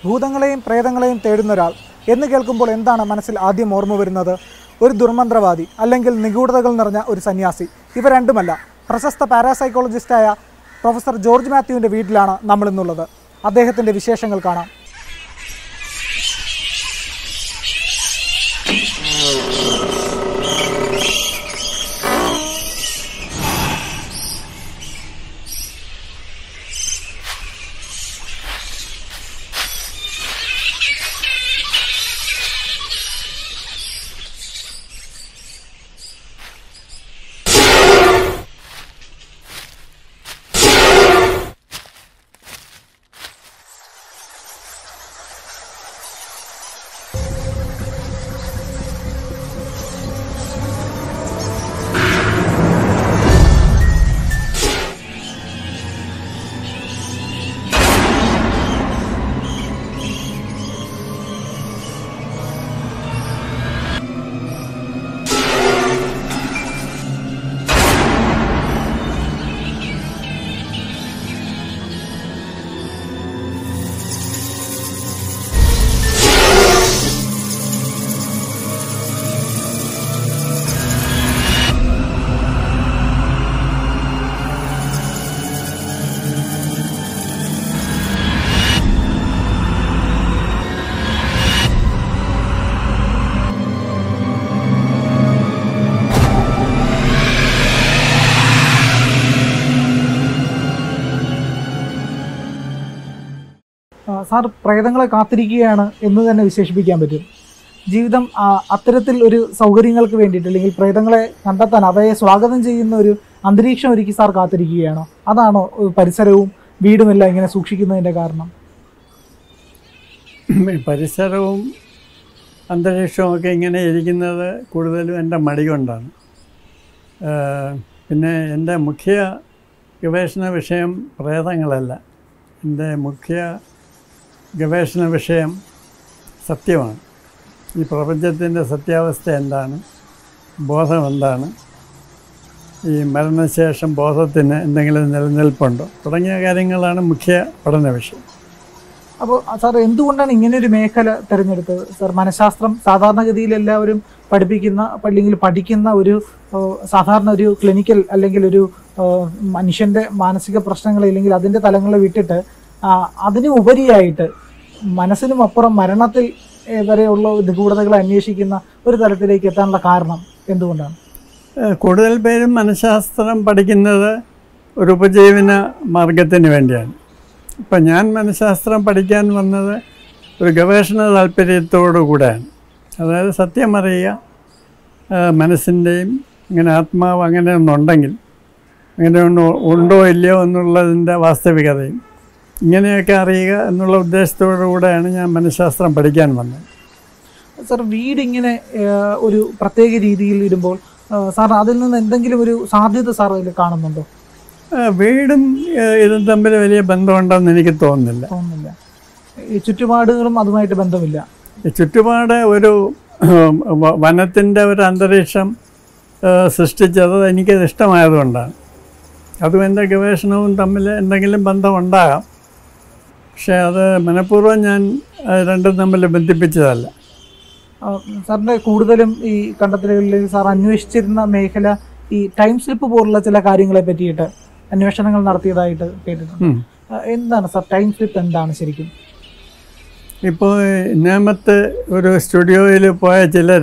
ഭൂതങ്ങളെയും പ്രേതങ്ങളെയും തേടുന്ന ഒരാൾ എന്ന് കേൾക്കുമ്പോൾ എന്താണ് മനസ്സിൽ ആദ്യം ഓർമ്മ വരുന്നത്? ഒരു ദുർമന്ത്രവാദി അല്ലെങ്കിൽ നിഗൂഢതകൾ നിറഞ്ഞ ഒരു സന്യാസി? ഇവ രണ്ടുമല്ല. പ്രശസ്ത പാരാസൈക്കോളജിസ്റ്റായ പ്രൊഫസർ ജോർജ് മാത്യുവിൻ്റെ വീട്ടിലാണ് നമ്മളിന്നുള്ളത്. അദ്ദേഹത്തിൻ്റെ വിശേഷങ്ങൾ കാണാം. സാർ പ്രേതങ്ങളെ കാത്തിരിക്കുകയാണ് എന്ന് തന്നെ വിശേഷിപ്പിക്കാൻ പറ്റും. ജീവിതം അത്തരത്തിൽ ഒരു സൗകര്യങ്ങൾക്ക് വേണ്ടിയിട്ട് അല്ലെങ്കിൽ പ്രേതങ്ങളെ കണ്ടെത്താൻ അവയെ സ്വാഗതം ചെയ്യുന്ന ഒരു അന്തരീക്ഷം ഒരുക്കി സാർ കാത്തിരിക്കുകയാണോ? അതാണോ പരിസരവും വീടുമെല്ലാം ഇങ്ങനെ സൂക്ഷിക്കുന്നതിൻ്റെ കാരണം? പരിസരവും അന്തരീക്ഷവും ഒക്കെ ഇങ്ങനെ ഇരിക്കുന്നത് കൂടുതലും എൻ്റെ മടി കൊണ്ടാണ്. പിന്നെ എൻ്റെ മുഖ്യ ഗവേഷണ വിഷയം പ്രേതങ്ങളല്ല. എൻ്റെ മുഖ്യ ഗവേഷണ വിഷയം സത്യമാണ്. ഈ പ്രപഞ്ചത്തിൻ്റെ സത്യാവസ്ഥ എന്താണ്, ബോധം എന്താണ്, ഈ മരണശേഷം ബോധത്തിന് എന്തെങ്കിലും നിലനിൽപ്പുണ്ടോ തുടങ്ങിയ കാര്യങ്ങളാണ് മുഖ്യ പഠന വിഷയം. അപ്പോൾ സാർ എന്തുകൊണ്ടാണ് ഇങ്ങനെയൊരു മേഖല തിരഞ്ഞെടുത്തത്? സാർ മനഃശാസ്ത്രം സാധാരണഗതിയിൽ എല്ലാവരും പഠിപ്പിക്കുന്ന അല്ലെങ്കിൽ പഠിക്കുന്ന ഒരു സാധാരണ ഒരു ക്ലിനിക്കൽ അല്ലെങ്കിൽ ഒരു മനുഷ്യൻ്റെ മാനസിക പ്രശ്നങ്ങൾ അല്ലെങ്കിൽ അതിൻ്റെ തലങ്ങളെ വിട്ടിട്ട് അതിന് ഉപരിയായിട്ട് മനസ്സിനും അപ്പുറം മരണത്തിൽ വരെയുള്ള നിഗൂഢതകളെ അന്വേഷിക്കുന്ന ഒരു തലത്തിലേക്ക് എത്താനുള്ള കാരണം എന്തുകൊണ്ടാണ്? കൂടുതൽ പേരും മനഃശാസ്ത്രം പഠിക്കുന്നത് ഒരു ഉപജീവന മാർഗത്തിന് വേണ്ടിയാണ്. ഇപ്പം ഞാൻ മനഃശാസ്ത്രം പഠിക്കാൻ വന്നത് ഒരു ഗവേഷണ താല്പര്യത്തോടു കൂടെയാണ്. അതായത് സത്യം അറിയുക, മനസ്സിൻ്റെയും ഇങ്ങനെ ആത്മാവ് അങ്ങനെ ഒന്നുണ്ടെങ്കിൽ അങ്ങനെ ഉണ്ടോ ഇല്ലയോ എന്നുള്ളതിൻ്റെ വാസ്തവികതയും ഇങ്ങനെയൊക്കെ അറിയുക എന്നുള്ള ഉദ്ദേശത്തോടു കൂടെയാണ് ഞാൻ മനഃശാസ്ത്രം പഠിക്കാൻ വന്നത്. സാർ വീടിങ്ങനെ ഒരു പ്രത്യേക രീതിയിൽ ഇടുമ്പോൾ സാർ അതിൽ നിന്ന് എന്തെങ്കിലും ഒരു സാധ്യത സാർ അതിൽ കാണുന്നുണ്ടോ? വീടും ഇതും തമ്മിൽ വലിയ ബന്ധമുണ്ടെന്ന് എനിക്ക് തോന്നുന്നില്ല. ഈ ചുറ്റുപാടുകളും അതുമായിട്ട് ബന്ധമില്ല. ചുറ്റുപാട് ഒരു വനത്തിൻ്റെ ഒരു അന്തരീക്ഷം സൃഷ്ടിച്ചത് എനിക്കത് ഇഷ്ടമായതുകൊണ്ടാണ്. അതും എൻ്റെ ഗവേഷണവും തമ്മിൽ എന്തെങ്കിലും ബന്ധമുണ്ടാകാം. പക്ഷേ അത് മനഃപൂർവ്വം ഞാൻ രണ്ടും തമ്മിൽ ബന്ധിപ്പിച്ചതല്ല. സാറിൻ്റെ കൂടുതലും ഈ കണ്ടെത്തലുകളിൽ സാർ അന്വേഷിച്ചിരുന്ന മേഖല ഈ ടൈം സ്ലിപ്പ് പോലുള്ള ചില കാര്യങ്ങളെ പറ്റിയിട്ട് അന്വേഷണങ്ങൾ നടത്തിയതായിട്ട് കേട്ടിട്ടുണ്ട്. എന്താണ് സാർ ടൈം സ്ലിപ്പ്? എന്താണ് ശരിക്കും? ഇപ്പോൾ നേമത്ത് ഒരു സ്റ്റുഡിയോയിൽ പോയ ചിലർ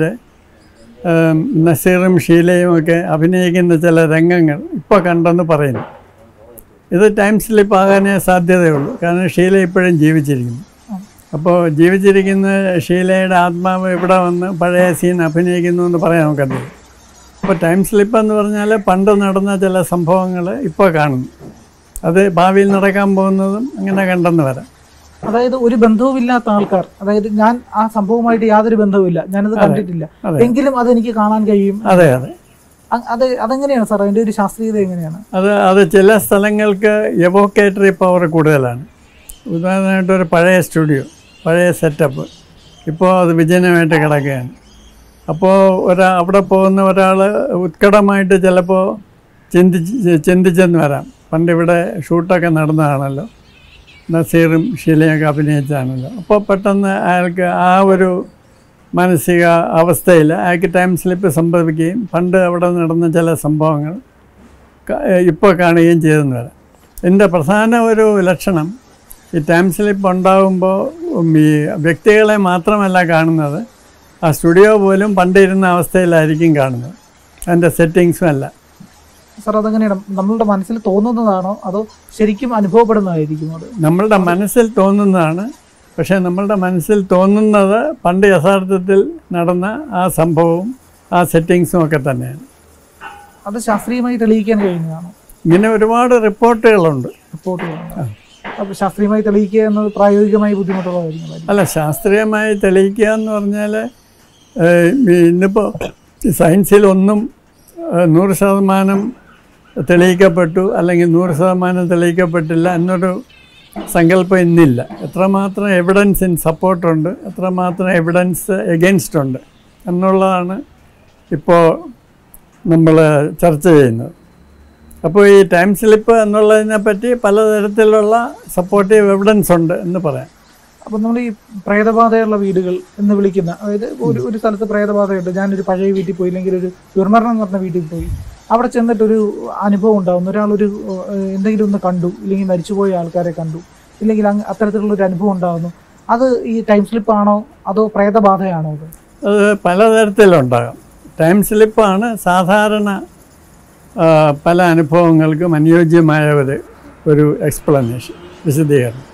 നസീറും ഷീലയും ഒക്കെ അഭിനയിക്കുന്ന ചില രംഗങ്ങൾ ഇപ്പോൾ കണ്ടെന്ന് പറയുന്നു. ഇത് ടൈം സ്ലിപ്പ് ആകാനേ സാധ്യതയുള്ളൂ. കാരണം ഷീല ഇപ്പോഴും ജീവിച്ചിരിക്കുന്നു. അപ്പോൾ ജീവിച്ചിരിക്കുന്ന ഷീലയുടെ ആത്മാവ് ഇവിടെ വന്ന് പഴയ സീൻ അഭിനയിക്കുന്നു എന്ന് പറയാൻ നമുക്കറിയില്ല. അപ്പോൾ ടൈം സ്ലിപ്പ് എന്ന് പറഞ്ഞാൽ പണ്ട് നടന്ന ചില സംഭവങ്ങൾ ഇപ്പോൾ കാണുന്നു. അത് ഭാവിയിൽ നടക്കാൻ പോകുന്നതും അങ്ങനെ കണ്ടെന്ന് വരാം. അതായത് ഒരു ബന്ധവുമില്ലാത്ത ആൾക്കാർ, അതായത് ഞാൻ ആ സംഭവമായിട്ട് യാതൊരു ബന്ധവുമില്ല, ഞാനത് കണ്ടിട്ടില്ല, എങ്കിലും അതെനിക്ക് കാണാൻ കഴിയും. അതെ. അതെങ്ങനെയാണ് സാർ? അതിൻ്റെ ഒരു ശാസ്ത്രീയത എങ്ങനെയാണ്? അത് ചില സ്ഥലങ്ങൾക്ക് എവോക്കേറ്ററി പവർ കൂടുതലാണ്. ഉദാഹരണമായിട്ട് ഒരു പഴയ സ്റ്റുഡിയോ, പഴയ സെറ്റപ്പ് ഇപ്പോൾ അത് വിജനമായിട്ട് കിടക്കുകയാണ്. അപ്പോൾ അവിടെ പോകുന്ന ഒരാൾ ഉത്കടമായിട്ട് ചിലപ്പോൾ ചിന്തിച്ചെന്ന് വരാം. പണ്ടിവിടെ ഷൂട്ടൊക്കെ നടന്നതാണല്ലോ. നസീറും ഷീലയൊക്കെ അഭിനയിച്ചാണല്ലോ. അപ്പോൾ പെട്ടെന്ന് അയാൾക്ക് ആ ഒരു മാനസിക അവസ്ഥയിൽ അയാൾക്ക് ടൈം സ്ലിപ്പ് സംഭവിക്കുകയും പണ്ട് അവിടെ നടന്ന ചില സംഭവങ്ങൾ ഇപ്പോൾ കാണുകയും ചെയ്തെന്ന് വരാം. ഇതിൻ്റെ പ്രധാന ഒരു ലക്ഷണം ഈ ടൈം സ്ലിപ്പ് ഉണ്ടാകുമ്പോൾ ഈ വ്യക്തികളെ മാത്രമല്ല കാണുന്നത്, ആ സ്റ്റുഡിയോ പോലും പണ്ടിരുന്ന അവസ്ഥയിലായിരിക്കും കാണുന്നത്, അതിൻ്റെ സെറ്റിങ്സും അല്ല. സാർ അതെങ്ങനെയാണ്, നമ്മളുടെ മനസ്സിൽ തോന്നുന്നതാണോ അതോ ശരിക്കും അനുഭവപ്പെടുന്നതായിരിക്കും? അത് നമ്മളുടെ മനസ്സിൽ തോന്നുന്നതാണ്. പക്ഷേ നമ്മളുടെ മനസ്സിൽ തോന്നുന്നത് പണ്ട് യഥാർത്ഥത്തിൽ നടന്ന ആ സംഭവവും ആ സെറ്റിങ്സും ഒക്കെ തന്നെയാണ്. അത് ശാസ്ത്രീയമായി തെളിയിക്കാൻ കഴിയുന്നതാണോ? ഇങ്ങനെ ഒരുപാട് റിപ്പോർട്ടുകളുണ്ട്. അപ്പോൾ ശാസ്ത്രീയമായി തെളിയിക്കുക എന്നത് പ്രായോഗികമായി ബുദ്ധിമുട്ടുള്ള കാര്യങ്ങളാണ്. അല്ല, ശാസ്ത്രീയമായി തെളിയിക്കുക എന്ന് പറഞ്ഞാൽ ഇന്നിപ്പോൾ സയൻസിലൊന്നും 100% തെളിയിക്കപ്പെട്ടു അല്ലെങ്കിൽ 100% തെളിയിക്കപ്പെട്ടില്ല എന്നൊരു സങ്കല്പം ഇന്നില്ല. എത്രമാത്രം എവിഡൻസ് ഇൻ സപ്പോർട്ടുണ്ട്, എത്രമാത്രം എവിഡൻസ് എഗെയിൻസ്റ്റ് ഉണ്ട് എന്നുള്ളതാണ് ഇപ്പോൾ നമ്മൾ ചർച്ച ചെയ്യുന്നത്. അപ്പോൾ ഈ ടൈം സ്ലിപ്പ് എന്നുള്ളതിനെ പറ്റി പലതരത്തിലുള്ള സപ്പോർട്ടീവ് എവിഡൻസ് ഉണ്ട് എന്ന് പറയാം. അപ്പോൾ നമ്മൾ ഈ പ്രേതബാധയുള്ള വീടുകൾ എന്ന് വിളിക്കുന്ന, അതായത് ഒരു സ്ഥലത്ത് പ്രേതബാധയുണ്ട്, ഞാനൊരു പഴയ വീട്ടിൽ പോയി അല്ലെങ്കിൽ ഒരു ദുർമരണം എന്ന് പറഞ്ഞ വീട്ടിൽ പോയി, അവിടെ ചെന്നിട്ടൊരു അനുഭവം ഉണ്ടാകുന്നു, ഒരാളൊരു എന്തെങ്കിലും ഒന്ന് കണ്ടു, ഇല്ലെങ്കിൽ മരിച്ചുപോയ ആൾക്കാരെ കണ്ടു, ഇല്ലെങ്കിൽ അത്തരത്തിലുള്ളൊരു അനുഭവം ഉണ്ടാകുന്നു, അത് ഈ ടൈം സ്ലിപ്പാണോ അതോ പ്രേതബാധയാണോ? അത് പലതരത്തിലുണ്ടാകാം. ടൈം സ്ലിപ്പാണ് സാധാരണ പല അനുഭവങ്ങൾക്കും അനുയോജ്യമായ ഒരു എക്സ്പ്ലനേഷൻ, വിശദീകരണം.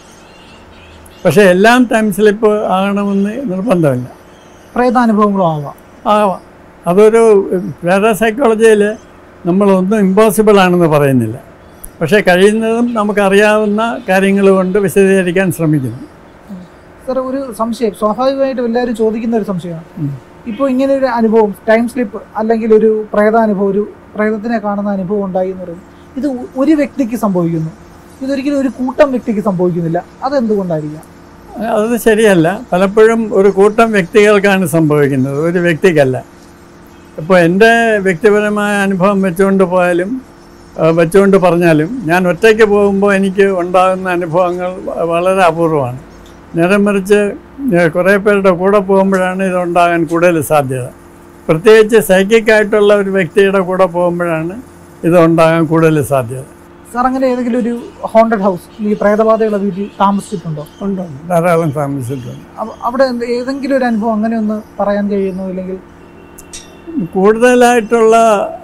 പക്ഷേ എല്ലാം ടൈം സ്ലിപ്പ് ആകണമെന്ന് നിർബന്ധമില്ല. പ്രേതാനുഭവങ്ങളും ആവാം. അതൊരു പാരാസൈക്കോളജിയിൽ നമ്മളൊന്നും ഇമ്പോസിബിൾ ആണെന്ന് പറയുന്നില്ല. പക്ഷേ കഴിയുന്നതും നമുക്കറിയാവുന്ന കാര്യങ്ങൾ കൊണ്ട് വിശദീകരിക്കാൻ ശ്രമിക്കുന്നു. സാർ, ഒരു സംശയം സ്വാഭാവികമായിട്ടും എല്ലാവരും ചോദിക്കുന്ന ഒരു സംശയമാണ്. ഇപ്പോൾ ഇങ്ങനെ ഒരു അനുഭവം, ടൈം സ്ലിപ്പ് അല്ലെങ്കിൽ ഒരു പ്രേതാനുഭവം, ഒരു പ്രേതത്തിനെ കാണുന്ന അനുഭവം ഉണ്ടായി എന്ന് പറയുന്നത്, ഇത് ഒരു വ്യക്തിക്ക് സംഭവിക്കുന്നു, ഇതൊരിക്കലും ഒരു കൂട്ടം വ്യക്തിക്ക് സംഭവിക്കുന്നില്ല. അതെന്തുകൊണ്ടായിരിക്കാം? അത് ശരിയല്ല. പലപ്പോഴും ഒരു കൂട്ടം വ്യക്തികൾക്കാണ് സംഭവിക്കുന്നത്, ഒരു വ്യക്തിക്കല്ല. ഇപ്പോൾ എൻ്റെ വ്യക്തിപരമായ അനുഭവം വെച്ചുകൊണ്ട് പറഞ്ഞാലും ഞാൻ ഒറ്റയ്ക്ക് പോകുമ്പോൾ എനിക്ക് ഉണ്ടാകുന്ന അനുഭവങ്ങൾ വളരെ അപൂർവമാണ്. നേരെ മറിച്ച് കുറേ പേരുടെ കൂടെ പോകുമ്പോഴാണ് ഇതുണ്ടാകാൻ കൂടുതൽ സാധ്യത. പ്രത്യേകിച്ച് സൈക്കിക്കായിട്ടുള്ള ഒരു വ്യക്തിയുടെ കൂടെ പോകുമ്പോഴാണ് ഇതുണ്ടാകാൻ കൂടുതൽ സാധ്യത. സാർ, അങ്ങനെ ഏതെങ്കിലും ഒരു ഹോണ്ടഡ് ഹൗസ്, ഈ പ്രേതബാധയുള്ള വീട്ടിൽ താമസിച്ചിട്ടുണ്ടോ? ഉണ്ടോ? ധാരാളം താമസിച്ചിട്ടുണ്ട്. അവിടെ ഏതെങ്കിലും ഒരു അനുഭവം അങ്ങനെ ഒന്ന് പറയാൻ കഴിയുന്നു? ഇല്ലെങ്കിൽ കൂടുതലായിട്ടുള്ള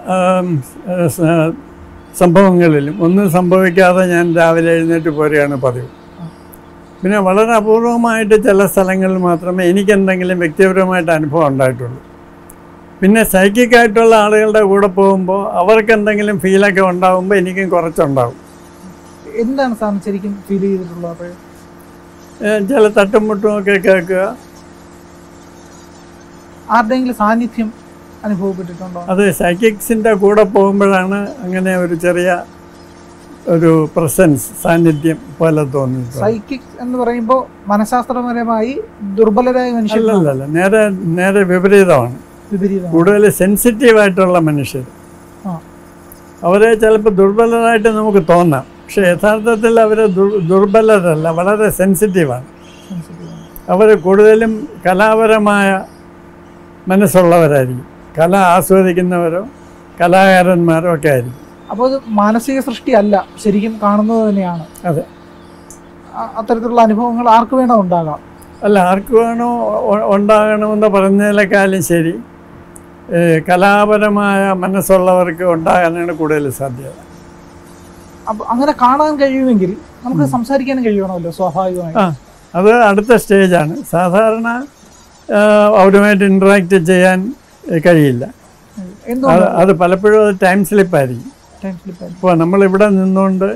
സംഭവങ്ങളിലും ഒന്നും സംഭവിക്കാതെ ഞാൻ രാവിലെ എഴുന്നേറ്റ് പോരുകയാണ് പതിവ്. പിന്നെ വളരെ അപൂർവമായിട്ട് ചില സ്ഥലങ്ങളിൽ മാത്രമേ എനിക്കെന്തെങ്കിലും വ്യക്തിപരമായിട്ട് അനുഭവം ഉണ്ടായിട്ടുള്ളൂ. പിന്നെ സൈക്കിക്കായിട്ടുള്ള ആളുകളുടെ കൂടെ പോകുമ്പോൾ അവർക്ക് എന്തെങ്കിലും ഫീലൊക്കെ ഉണ്ടാകുമ്പോൾ എനിക്കും കുറച്ചുണ്ടാകും. എന്താണ് സാർ ശരിക്കും ഫീൽ ചെയ്തിട്ടുള്ളത്? ചില തട്ടുമുട്ടും ഒക്കെ കേൾക്കുക. ആരുടെയെങ്കിലും സാന്നിധ്യം അനുഭവപ്പെട്ടിട്ടുണ്ടോ? അത് സൈക്കിക്സിൻ്റെ കൂടെ പോകുമ്പോഴാണ് അങ്ങനെ ഒരു ചെറിയ ഒരു പ്രസൻസ്, സാന്നിധ്യം പോലെ തോന്നുന്നത്. സൈക്കിക്സ് എന്ന് പറയുമ്പോൾ മനഃശാസ്ത്രപരമായി ദുർബലരായ മനുഷ്യരല്ല, നേരെ വിപരീതമാണ്. കൂടുതൽ സെൻസിറ്റീവായിട്ടുള്ള മനുഷ്യർ, അവരെ ചിലപ്പോൾ ദുർബലരായിട്ട് നമുക്ക് തോന്നാം. പക്ഷെ യഥാർത്ഥത്തിൽ അവർ ദുർബലരല്ല, വളരെ സെൻസിറ്റീവാണ്. അവർ കൂടുതലും കലാപരമായ മനസ്സുള്ളവരായിരിക്കും, കല ആസ്വദിക്കുന്നവരോ കലാകാരന്മാരോ ഒക്കെ ആയിരിക്കും. അപ്പോൾ അത് മാനസിക സൃഷ്ടി അല്ല, ശരിക്കും കാണുന്നത് തന്നെയാണ്. അതെ, അത്തരത്തിലുള്ള അനുഭവങ്ങൾ ആർക്ക് വേണോ ഉണ്ടാകാം. അല്ല, ആർക്ക് വേണോ ഉണ്ടാകണമെന്ന് പറഞ്ഞതിനേക്കാളും ശരി കലാപരമായ മനസ്സുള്ളവർക്ക് ഉണ്ടാകാനാണ് കൂടുതൽ സാധ്യത. അപ്പോൾ അങ്ങനെ കാണാൻ കഴിയുമെങ്കിൽ നമുക്ക് സംസാരിക്കാനും കഴിയണമല്ലോ സ്വാഭാവികമായി. അത് അടുത്ത സ്റ്റേജാണ്. സാധാരണ അവരുമായിട്ട് ഇൻട്രാക്ട് ചെയ്യാൻ കഴിയില്ല. അത് പലപ്പോഴും അത് ടൈം സ്ലിപ്പായിരിക്കും. ഇപ്പോൾ നമ്മളിവിടെ നിന്നുകൊണ്ട്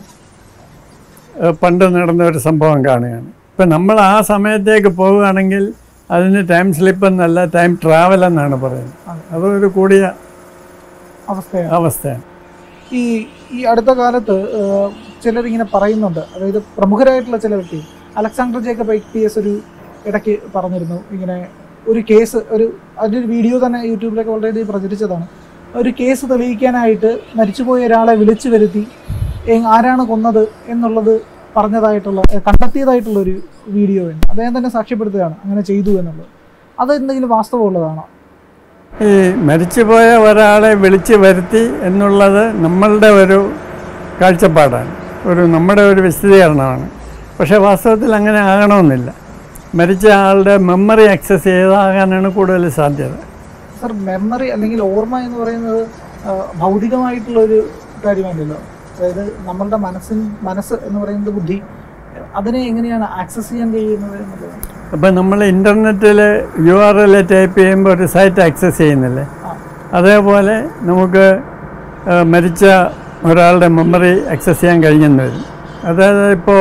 പണ്ട് നടന്ന ഒരു സംഭവം കാണുകയാണ്. ഇപ്പം നമ്മൾ ആ സമയത്തേക്ക് പോവുകയാണെങ്കിൽ അതിന് ടൈം സ്ലിപ്പ് എന്നല്ല, ടൈം ട്രാവൽ എന്നാണ് പറയുന്നത്. അതൊരു കൂടിയ അവസ്ഥയാണ്. ഈ അടുത്ത കാലത്ത് ചിലരിങ്ങനെ പറയുന്നുണ്ട്, അതായത് പ്രമുഖരായിട്ടുള്ള ചില വ്യക്തി, അലക്സാണ്ടർ ജേക്കബ് IPS ഒരു ഇടയ്ക്ക് പറഞ്ഞിരുന്നു, ഇങ്ങനെ ഒരു കേസ്, അതിൻ്റെ ഒരു വീഡിയോ തന്നെ യൂട്യൂബിലൊക്കെ വളരെ പ്രചരിച്ചതാണ്. ഒരു കേസ് തെളിയിക്കാനായിട്ട് മരിച്ചുപോയ ഒരാളെ വിളിച്ചു വരുത്തി ആരാണ് കൊന്നത് എന്നുള്ളത് പറഞ്ഞതായിട്ടുള്ള കണ്ടെത്തിയതായിട്ടുള്ള ഒരു വീഡിയോ ഉണ്ട്. അദ്ദേഹം തന്നെ സാക്ഷ്യപ്പെടുത്തുകയാണ് അങ്ങനെ ചെയ്തു എന്നുള്ളത്. അത് എന്തെങ്കിലും വാസ്തവമുള്ളതാണോ? ഈ മരിച്ചുപോയ ഒരാളെ വിളിച്ചു വരുത്തി എന്നുള്ളത് നമ്മളുടെ ഒരു കാഴ്ചപ്പാടാണ്, നമ്മുടെ ഒരു വിശദീകരണമാണ്. പക്ഷേ വാസ്തവത്തിൽ അങ്ങനെ ആകണമെന്നില്ല. മരിച്ച ആളുടെ മെമ്മറി ആക്സസ് ചെയ്താകാനാണ് കൂടുതൽ സാധ്യത. സർ, മെമ്മറി അല്ലെങ്കിൽ ഓർമ്മ എന്ന് പറയുന്നത് ഭൗതികമായിട്ടുള്ളൊരു കാര്യമല്ലല്ലോ. അതായത് നമ്മളുടെ മനസ്സ് എന്ന് പറയുന്നത് ബുദ്ധി, അതിനെ എങ്ങനെയാണ് ആക്സസ് ചെയ്യാൻ കഴിയുന്നത് എന്നുള്ളത്? അപ്പം നമ്മൾ ഇൻ്റർനെറ്റിൽ URL ടൈപ്പ് ചെയ്യുമ്പോൾ ഒരു സൈറ്റ് ആക്സസ് ചെയ്യുന്നില്ലേ, അതേപോലെ നമുക്ക് മരിച്ച ഒരാളുടെ മെമ്മറി ആക്സസ് ചെയ്യാൻ കഴിഞ്ഞെന്ന് വരും. അതായത് ഇപ്പോൾ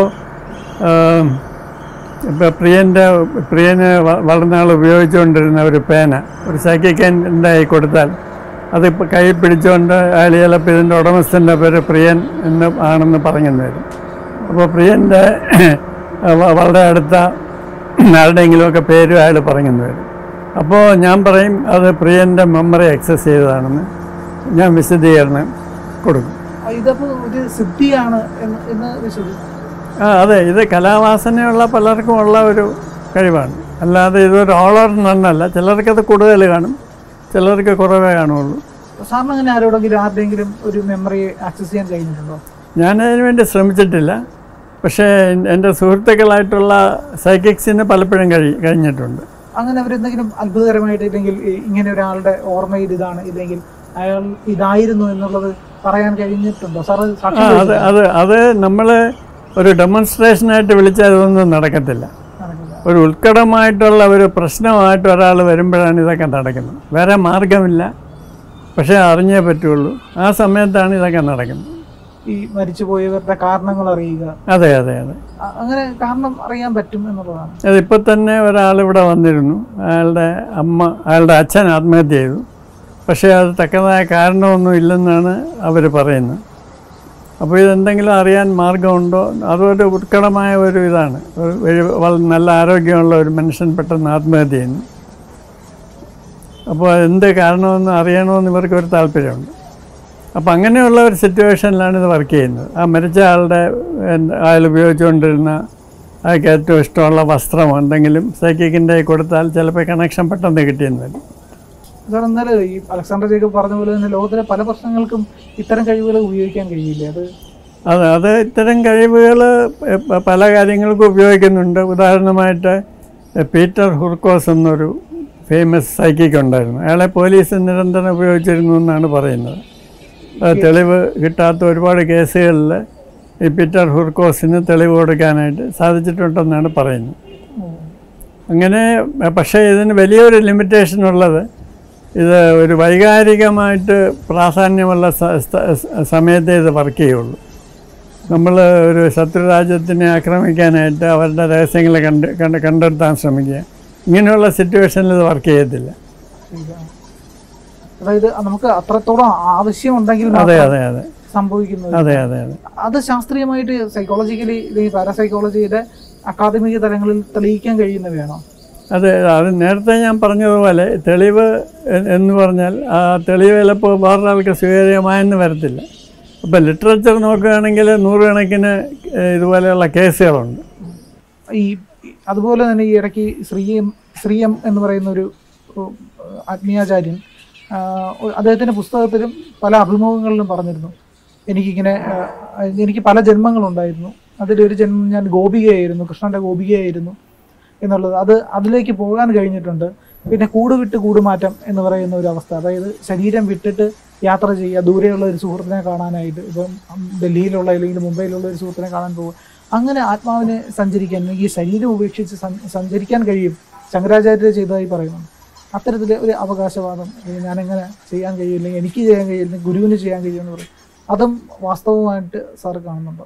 പ്രിയന് വളരെ നാൾ ഉപയോഗിച്ചുകൊണ്ടിരുന്ന ഒരു പേന ഒരു സൈക്കിക്കിൻ്റെ കൊടുത്താൽ അതിപ്പോൾ കയ്യിൽ പിടിച്ചുകൊണ്ട് അയാൾ ചിലപ്പോൾ ഇതിൻ്റെ ഉടമസ്ഥൻ്റെ പേര് പ്രിയൻ എന്ന് ആണെന്ന് പറഞ്ഞെന്ന് വരും. അപ്പോൾ പ്രിയൻ്റെ വളരെ അടുത്ത ആരുടെയെങ്കിലുമൊക്കെ പേരും അയാൾ പറഞ്ഞെന്ന് വരും. അപ്പോൾ ഞാൻ പറയും അത് പ്രിയൻ്റെ മെമ്മറി ആക്സസ് ചെയ്തതാണെന്ന് ഞാൻ വിശദീകരണം കൊടുക്കും. ഇതപ്പോൾ ഒരു സിദ്ധിയാണ് എന്ന് വിശ്വസിക്കും. അതെ, ഇത് കലാവാസനയുള്ള പലർക്കും ഉള്ള ഒരു കഴിവാണ്. അല്ലാതെ ഇതൊരു ഓളർ നന്നല്ല. ചിലർക്കത് കൂടുതൽ കാണും, ചിലർക്ക് കുറവേ കാണുള്ളൂ. സാറിന് അങ്ങനെ ആരുടെയെങ്കിലും ഒരു മെമ്മറി ആക്സസ് ചെയ്യാൻ കഴിഞ്ഞിട്ടുണ്ടോ? ഞാനതിന് വേണ്ടി ശ്രമിച്ചിട്ടില്ല. പക്ഷേ എൻ്റെ സുഹൃത്തുക്കളായിട്ടുള്ള സൈക്കിക്സിന് പലപ്പോഴും കഴിഞ്ഞിട്ടുണ്ട്. അങ്ങനെ അവരെന്തെങ്കിലും അത്ഭുതകരമായിട്ട് ഇല്ലെങ്കിൽ ഇങ്ങനെ ഒരാളുടെ ഓർമ്മയിൽ ഇതാണ് ഇല്ലെങ്കിൽ അയാൾ ഇതായിരുന്നു എന്നുള്ളത് പറയാൻ കഴിഞ്ഞിട്ടുണ്ടോ സാർ? അത് നമ്മൾ ഒരു ഡെമോൺസ്ട്രേഷനായിട്ട് വിളിച്ചാൽ ഇതൊന്നും നടക്കത്തില്ല. ഒരു ഉത്കടമായിട്ടുള്ള ഒരു പ്രശ്നമായിട്ട് ഒരാൾ വരുമ്പോഴാണ് ഇതൊക്കെ നടക്കുന്നത്. വേറെ മാർഗമില്ല, പക്ഷേ അറിഞ്ഞേ പറ്റുള്ളൂ. ആ സമയത്താണ് ഇതൊക്കെ നടക്കുന്നത്. ഈ മരിച്ചുപോയവരുടെ കാരണങ്ങൾ അറിയുക. അതെ അതെ അതെ, അങ്ങനെ കാരണം അറിയാൻ പറ്റും എന്നുള്ളതാണ്. അതിപ്പോൾ തന്നെ ഒരാളിവിടെ വന്നിരുന്നു. അയാളുടെ അച്ഛൻ ആത്മഹത്യ ചെയ്തു. പക്ഷേ അത് തക്കതായ കാരണമൊന്നും ഇല്ലെന്നാണ് അവർ പറയുന്നത്. അപ്പോൾ ഇതെന്തെങ്കിലും അറിയാൻ മാർഗമുണ്ടോ? അതൊരു ഉത്കടമായ ഒരു ഇതാണ്. നല്ല ആരോഗ്യമുള്ള ഒരു മനുഷ്യൻ പെട്ടെന്ന് ആത്മഹത്യ ചെയ്യുന്നു. അപ്പോൾ എന്ത് കാരണമെന്ന് അറിയണമെന്ന് ഇവർക്കൊരു താല്പര്യമുണ്ട്. അപ്പോൾ അങ്ങനെയുള്ള ഒരു സിറ്റുവേഷനിലാണ് ഇത് വർക്ക് ചെയ്യുന്നത്. ആ മരിച്ച അയാൾ ഉപയോഗിച്ചുകൊണ്ടിരുന്ന അയാൾക്ക് ഏറ്റവും ഇഷ്ടമുള്ള വസ്ത്രമോ എന്തെങ്കിലും സൈക്കിക്കിൻ്റെ കൊടുത്താൽ ചിലപ്പോൾ കണക്ഷൻ പെട്ടെന്ന് കിട്ടിയെന്ന് വരും. സാർ, എന്നാൽ ഈ അലക്സാണ്ടർ ജേക്കബ് പറഞ്ഞ പോലെ തന്നെ ലോകത്തിലെ പല പ്രശ്നങ്ങൾക്കും ഇത്തരം കഴിവുകൾ ഉപയോഗിക്കാൻ കഴിയില്ലേ? അത് ഇത്തരം കഴിവുകൾ പല കാര്യങ്ങൾക്കും ഉപയോഗിക്കുന്നുണ്ട്. ഉദാഹരണമായിട്ട് പീറ്റർ ഹുർക്കോസ് എന്നൊരു ഫേമസ് സൈക്കിക് ഉണ്ടായിരുന്നു. അയാളെ പോലീസ് നിരന്തരം ഉപയോഗിച്ചിരുന്നു എന്നാണ് പറയുന്നത്. തെളിവ് കിട്ടാത്ത ഒരുപാട് കേസുകളിൽ ഈ പീറ്റർ ഹുർക്കോസിന് തെളിവ് കൊടുക്കാനായിട്ട് സാധിച്ചിട്ടുണ്ടെന്നാണ് പറയുന്നത്. അങ്ങനെ പക്ഷേ ഇതിന് വലിയൊരു ലിമിറ്റേഷൻ ഉള്ളത്, ഇത് ഒരു വൈകാരികമായിട്ട് പ്രാധാന്യമുള്ള സമയത്തേ ഇത് വർക്ക് ചെയ്യുള്ളൂ. നമ്മൾ ഒരു ശത്രുരാജ്യത്തിനെ ആക്രമിക്കാനായിട്ട് അവരുടെ രഹസ്യങ്ങൾ കണ്ടെത്താൻ ശ്രമിക്കുക, ഇങ്ങനെയുള്ള സിറ്റുവേഷനിൽ ഇത് വർക്ക് ചെയ്യത്തില്ല. അതായത് നമുക്ക് അത്രത്തോളം ആവശ്യമുണ്ടെങ്കിൽ അതെ അതെ അതെ സംഭവിക്കുന്നത്. അതെ അതെ അതെ അത് ശാസ്ത്രീയമായിട്ട് സൈക്കോളജിക്കലി പാരാസൈക്കോളജിയുടെ അക്കാദമിക തലങ്ങളിൽ തെളിയിക്കാൻ കഴിയുന്നവയാണോ? അത് നേരത്തെ ഞാൻ പറഞ്ഞതുപോലെ തെളിവ് എന്ന് പറഞ്ഞാൽ ആ തെളിവ് ചിലപ്പോൾ വേറൊരാൾക്ക് സ്വീകാര്യമായെന്ന് വരത്തില്ല. അപ്പോൾ ലിറ്ററേച്ചർ നോക്കുകയാണെങ്കിൽ നൂറുകണക്കിന് ഇതുപോലെയുള്ള കേസുകളുണ്ട്. അതുപോലെ തന്നെ ഈ ഇടയ്ക്ക് ശ്രീയം എന്ന് പറയുന്ന ഒരു ആത്മീയാചാര്യൻ അദ്ദേഹത്തിൻ്റെ പുസ്തകത്തിലും പല അഭിമുഖങ്ങളിലും പറഞ്ഞിരുന്നു, എനിക്ക് പല ജന്മങ്ങളുണ്ടായിരുന്നു, അതിലൊരു ജന്മം ഞാൻ ഗോപികയായിരുന്നു, കൃഷ്ണൻ്റെ ഗോപികയായിരുന്നു എന്നുള്ളത്. അതിലേക്ക് പോകാൻ കഴിഞ്ഞിട്ടുണ്ട്. പിന്നെ കൂട് വിട്ട് കൂടുമാറ്റം എന്ന് പറയുന്ന ഒരു അവസ്ഥ, അതായത് ശരീരം വിട്ടിട്ട് യാത്ര ചെയ്യുക, ദൂരെയുള്ള ഒരു സുഹൃത്തിനെ കാണാനായിട്ട്, ഇപ്പം ഡൽഹിയിലുള്ള അല്ലെങ്കിൽ മുംബൈയിലുള്ള ഒരു സുഹൃത്തിനെ കാണാൻ പോകുക, അങ്ങനെ ആത്മാവിനെ സഞ്ചരിക്കാൻ, ഈ ശരീരം ഉപേക്ഷിച്ച് സഞ്ചരിക്കാൻ കഴിയും, ശങ്കരാചാര്യർ ചെയ്തതായി പറയുന്നുണ്ട്. അത്തരത്തിൽ ഒരു അവകാശവാദം ഞാനെങ്ങനെ ചെയ്യാൻ കഴിയില്ല, എനിക്ക് ചെയ്യാൻ കഴിയില്ല, ഗുരുവിന് ചെയ്യാൻ കഴിയുമെന്ന് പറയും. അതും വാസ്തവമായിട്ട് സാറ് കാണുന്നുണ്ടോ?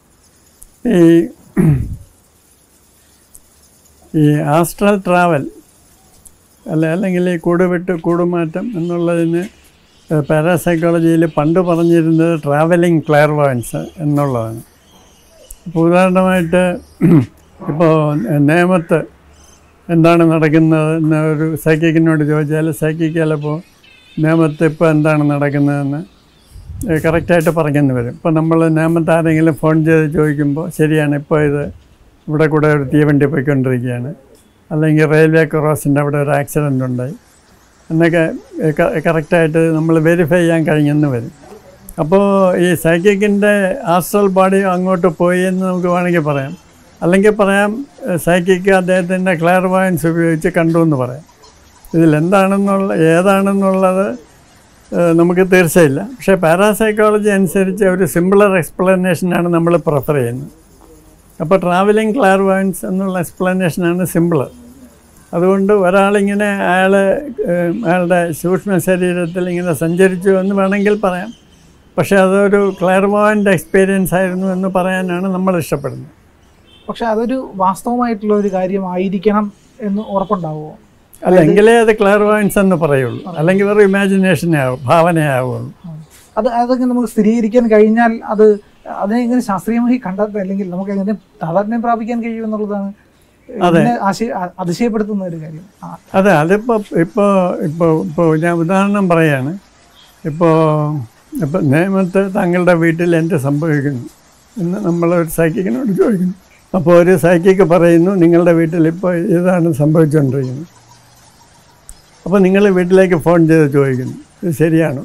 ഈ ആസ്ട്രൽ ട്രാവൽ അല്ലെങ്കിൽ ഈ കൂട് വിട്ട് കൂടുമാറ്റം എന്നുള്ളതിന് പാരാസൈക്കോളജിയിൽ പണ്ട് പറഞ്ഞിരുന്നത് ട്രാവലിംഗ് ക്ലെയർവോയൻസ് എന്നുള്ളതാണ്. ഇപ്പോൾ ഉദാഹരണമായിട്ട് ഇപ്പോൾ നേമത്ത് എന്താണ് നടക്കുന്നത് എന്ന് ഒരു സൈക്കിക്കിനോട് ചോദിച്ചാൽ സൈക്കിക്ക് ചിലപ്പോൾ നേമത്ത് ഇപ്പോൾ എന്താണ് നടക്കുന്നതെന്ന് കറക്റ്റായിട്ട് പറഞ്ഞെന്ന് വരും. ഇപ്പോൾ നമ്മൾ നേമത്ത് ആരെങ്കിലും ഫോൺ ചെയ്ത് ചോദിക്കുമ്പോൾ ശരിയാണ്, ഇപ്പോൾ ഇത് ഇവിടെ കൂടെ ഒരു തീവണ്ടി പോയിക്കൊണ്ടിരിക്കുകയാണ്, അല്ലെങ്കിൽ റെയിൽവേ ക്രോസിൻ്റെ അവിടെ ഒരു ആക്സിഡൻ്റ് ഉണ്ടായി എന്നൊക്കെ കറക്റ്റായിട്ട് നമ്മൾ വെരിഫൈ ചെയ്യാൻ കഴിഞ്ഞെന്ന് വരും. അപ്പോൾ ഈ സൈക്കിക്കിൻ്റെ ആസ്ട്രൽ ബോഡി അങ്ങോട്ട് പോയി എന്ന് നമുക്ക് വേണമെങ്കിൽ പറയാം. അല്ലെങ്കിൽ പറയാം സൈക്കിക്ക് അദ്ദേഹത്തിൻ്റെ ക്ലെയർവോയൻസ് ഉപയോഗിച്ച് കണ്ടു എന്ന് പറയാം. ഏതാണെന്നുള്ളത് നമുക്ക് തീർച്ചയില്ല. പക്ഷേ പാരാസൈക്കോളജി അനുസരിച്ച് ഒരു സിമ്പിളർ എക്സ്പ്ലനേഷനാണ് നമ്മൾ പ്രിഫർ ചെയ്യുന്നത്. അപ്പോൾ ട്രാവലിംഗ് ക്ലെയർവോയൻസ് എന്നുള്ള എക്സ്പ്ലനേഷനാണ് സിമ്പിളർ. അതുകൊണ്ട് ഒരാളിങ്ങനെ അയാളുടെ സൂക്ഷ്മ ശരീരത്തിൽ ഇങ്ങനെ സഞ്ചരിച്ചു എന്ന് വേണമെങ്കിൽ പറയാം. പക്ഷേ അതൊരു ക്ലെയർവോയൻ്റ് എക്സ്പീരിയൻസ് ആയിരുന്നു എന്ന് പറയാനാണ് നമ്മൾ ഇഷ്ടപ്പെടുന്നത്. പക്ഷെ അതൊരു വാസ്തവമായിട്ടുള്ള ഒരു കാര്യമായിരിക്കണം എന്ന് ഉറപ്പുണ്ടാവുമോ? അല്ല, എങ്കിലേ അത് ക്ലെയർവോയൻസ് എന്ന് പറയുള്ളൂ, അല്ലെങ്കിൽ വെറും ഇമാജിനേഷനാവും, ഭാവനയാവുള്ളൂ. അതൊക്കെ നമുക്ക് സ്ഥിരീകരിക്കാൻ കഴിഞ്ഞാൽ അതിനെ എങ്ങനെ ശാസ്ത്രീയമായി കണ്ടെത്താൻ, അല്ലെങ്കിൽ നമുക്ക് എങ്ങനെ താതാത്മ്യം പ്രാപിക്കാൻ കഴിയും എന്നുള്ളതാണ് അതിശയപ്പെടുത്തുന്ന ഒരു കാര്യം. അതെ, അതിപ്പോൾ ഞാൻ ഉദാഹരണം പറയാണ്. ഇപ്പോൾ നേമത്ത് താങ്കളുടെ വീട്ടിൽ എന്ത് സംഭവിക്കുന്നു എന്ന് നമ്മളൊരു സൈക്കിക്കിനോട് ചോദിക്കുന്നു. അപ്പോൾ ഒരു സൈക്കിക്ക് പറയുന്നു, നിങ്ങളുടെ വീട്ടിൽ ഇപ്പോൾ ഇതാണ് സംഭവിച്ചുകൊണ്ടിരിക്കുന്നത്. അപ്പോൾ നിങ്ങൾ വീട്ടിലേക്ക് ഫോൺ ചെയ്ത് ചോദിക്കുന്നു, ഇത് ശരിയാണോ?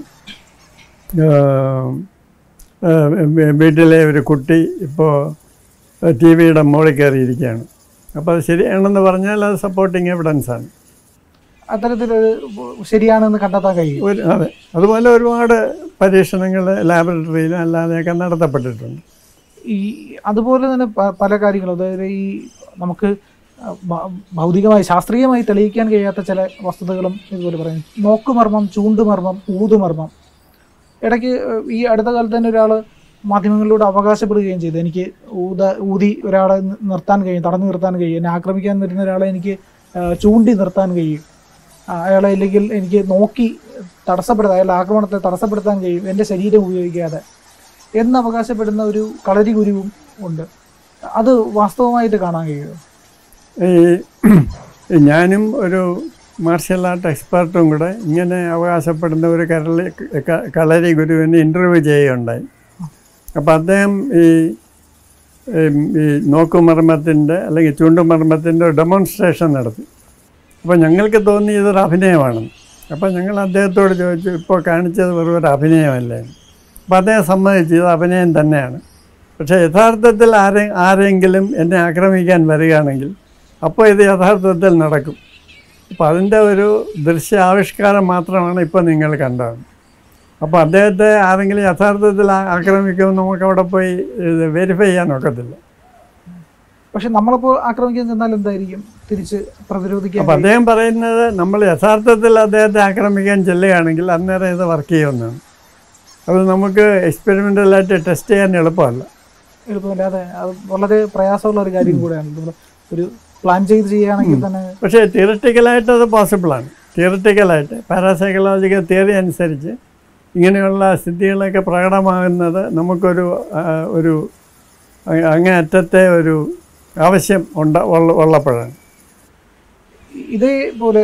വീട്ടിലെ ഒരു കുട്ടി ഇപ്പോൾ ടി വിയുടെ മുകളിൽ കയറിയിരിക്കുകയാണ്. അപ്പോൾ അത് ശരിയാണെന്ന് പറഞ്ഞാൽ അത് സപ്പോർട്ടിങ് എവിഡൻസാണ്. അത്തരത്തിലൊരു ശരിയാണെന്ന് കണ്ടെത്താൻ കഴിയും. അതെ, അതുപോലെ ഒരുപാട് പരീക്ഷണങ്ങൾ ലാബറട്ടറിയിലും അല്ലാതെയൊക്കെ നടത്തപ്പെട്ടിട്ടുണ്ട്. അതുപോലെ തന്നെ പല കാര്യങ്ങളും, അതായത് നമുക്ക് ഭൗതികമായി ശാസ്ത്രീയമായി തെളിയിക്കാൻ കഴിയാത്ത ചില വസ്തുതകളും ഇതുപോലെ പറയും. നോക്കുമർമ്മം, ചൂണ്ടുമർമ്മം, ഊതുമർമ്മം. ഇടയ്ക്ക് ഈ അടുത്ത കാലത്ത് തന്നെ ഒരാൾ മാധ്യമങ്ങളിലൂടെ അവകാശപ്പെടുകയും ചെയ്തു, എനിക്ക് ഊതി ഒരാളെ നിർത്താൻ കഴിയും, തടഞ്ഞു നിർത്താൻ കഴിയും, എന്നെ ആക്രമിക്കാൻ വരുന്ന ഒരാളെ എനിക്ക് ചൂണ്ടി നിർത്താൻ കഴിയും, അയാളെ ഇല്ലെങ്കിൽ എനിക്ക് നോക്കി അയാളുടെ ആക്രമണത്തെ തടസ്സപ്പെടുത്താൻ കഴിയും എൻ്റെ ശരീരം ഉപയോഗിക്കാതെ എന്ന് അവകാശപ്പെടുന്ന ഒരു കളരി ഗുരുവും ഉണ്ട്. അത് വാസ്തവമായിട്ട് കാണാൻ കഴിയുമോ? ഞാനും ഒരു മാർഷ്യൽ ആർട്ട് എക്സ്പെർട്ടും കൂടെ ഇങ്ങനെ അവകാശപ്പെടുന്ന ഒരു കളരി ഗുരുവിനെ ഇൻ്റർവ്യൂ ചെയ്യുകയുണ്ടായി. അപ്പോൾ അദ്ദേഹം ഈ നോക്കുമർമ്മത്തിൻ്റെ അല്ലെങ്കിൽ ചൂണ്ടുമർമ്മത്തിൻ്റെ ഒരു ഡെമോൺസ്ട്രേഷൻ നടത്തി. അപ്പോൾ ഞങ്ങൾക്ക് തോന്നി ഇതൊരു അഭിനയമാണെന്ന്. അപ്പോൾ ഞങ്ങൾ അദ്ദേഹത്തോട് ചോദിച്ചു, ഇപ്പോൾ കാണിച്ചത് വെറും ഒരു അഭിനയമല്ലേ? അപ്പോൾ അദ്ദേഹം സമ്മതിച്ചു, ഇത് അഭിനയം തന്നെയാണ്. പക്ഷേ യഥാർത്ഥത്തിൽ ആരെങ്കിലും എന്നെ ആക്രമിക്കാൻ വരികയാണെങ്കിൽ അപ്പോൾ ഇത് യഥാർത്ഥത്തിൽ നടക്കും. അപ്പോൾ അതിൻ്റെ ഒരു ദൃശ്യാവിഷ്കാരം മാത്രമാണ് ഇപ്പോൾ നിങ്ങൾ കണ്ടത്. അപ്പോൾ അദ്ദേഹത്തെ ആരെങ്കിലും യഥാർത്ഥത്തിൽ ആക്രമിക്കുമെന്ന് നമുക്ക് അവിടെ പോയി വെരിഫൈ ചെയ്യാൻ ഒക്കത്തില്ല. പക്ഷെ നമ്മളിപ്പോൾ ആക്രമിക്കാൻ ചെന്നാൽ എന്തായിരിക്കും തിരിച്ച് പ്രതിരോധിക്കാൻ? അപ്പോൾ അദ്ദേഹം പറയുന്നത് നമ്മൾ യഥാർത്ഥത്തിൽ അദ്ദേഹത്തെ ആക്രമിക്കാൻ ചെല്ലുകയാണെങ്കിൽ അന്നേരം ഇത് വർക്ക് ചെയ്യുമെന്നാണ്. അത് നമുക്ക് എക്സ്പെരിമെൻ്റലായിട്ട് ടെസ്റ്റ് ചെയ്യാൻ എളുപ്പമല്ല. അതെ, അത് വളരെ പ്രയാസമുള്ള ഒരു കാര്യം കൂടെയാണ്. നമ്മൾ ഒരു പ്ലാൻ ചെയ്ത് ചെയ്യുകയാണെങ്കിൽ തന്നെ. പക്ഷേ തിയറിറ്റിക്കലായിട്ട് അത് പോസിബിളാണ്. തിയറിറ്റിക്കലായിട്ട് പാരാസൈക്കോളജിക്കൽ തിയറി അനുസരിച്ച് ഇങ്ങനെയുള്ള സ്ഥിതികളൊക്കെ പ്രകടമാകുന്നത് നമുക്കൊരു അങ്ങേയറ്റത്തെ ഒരു ആവശ്യം ഉള്ളപ്പോഴാണ്. ഇതേപോലെ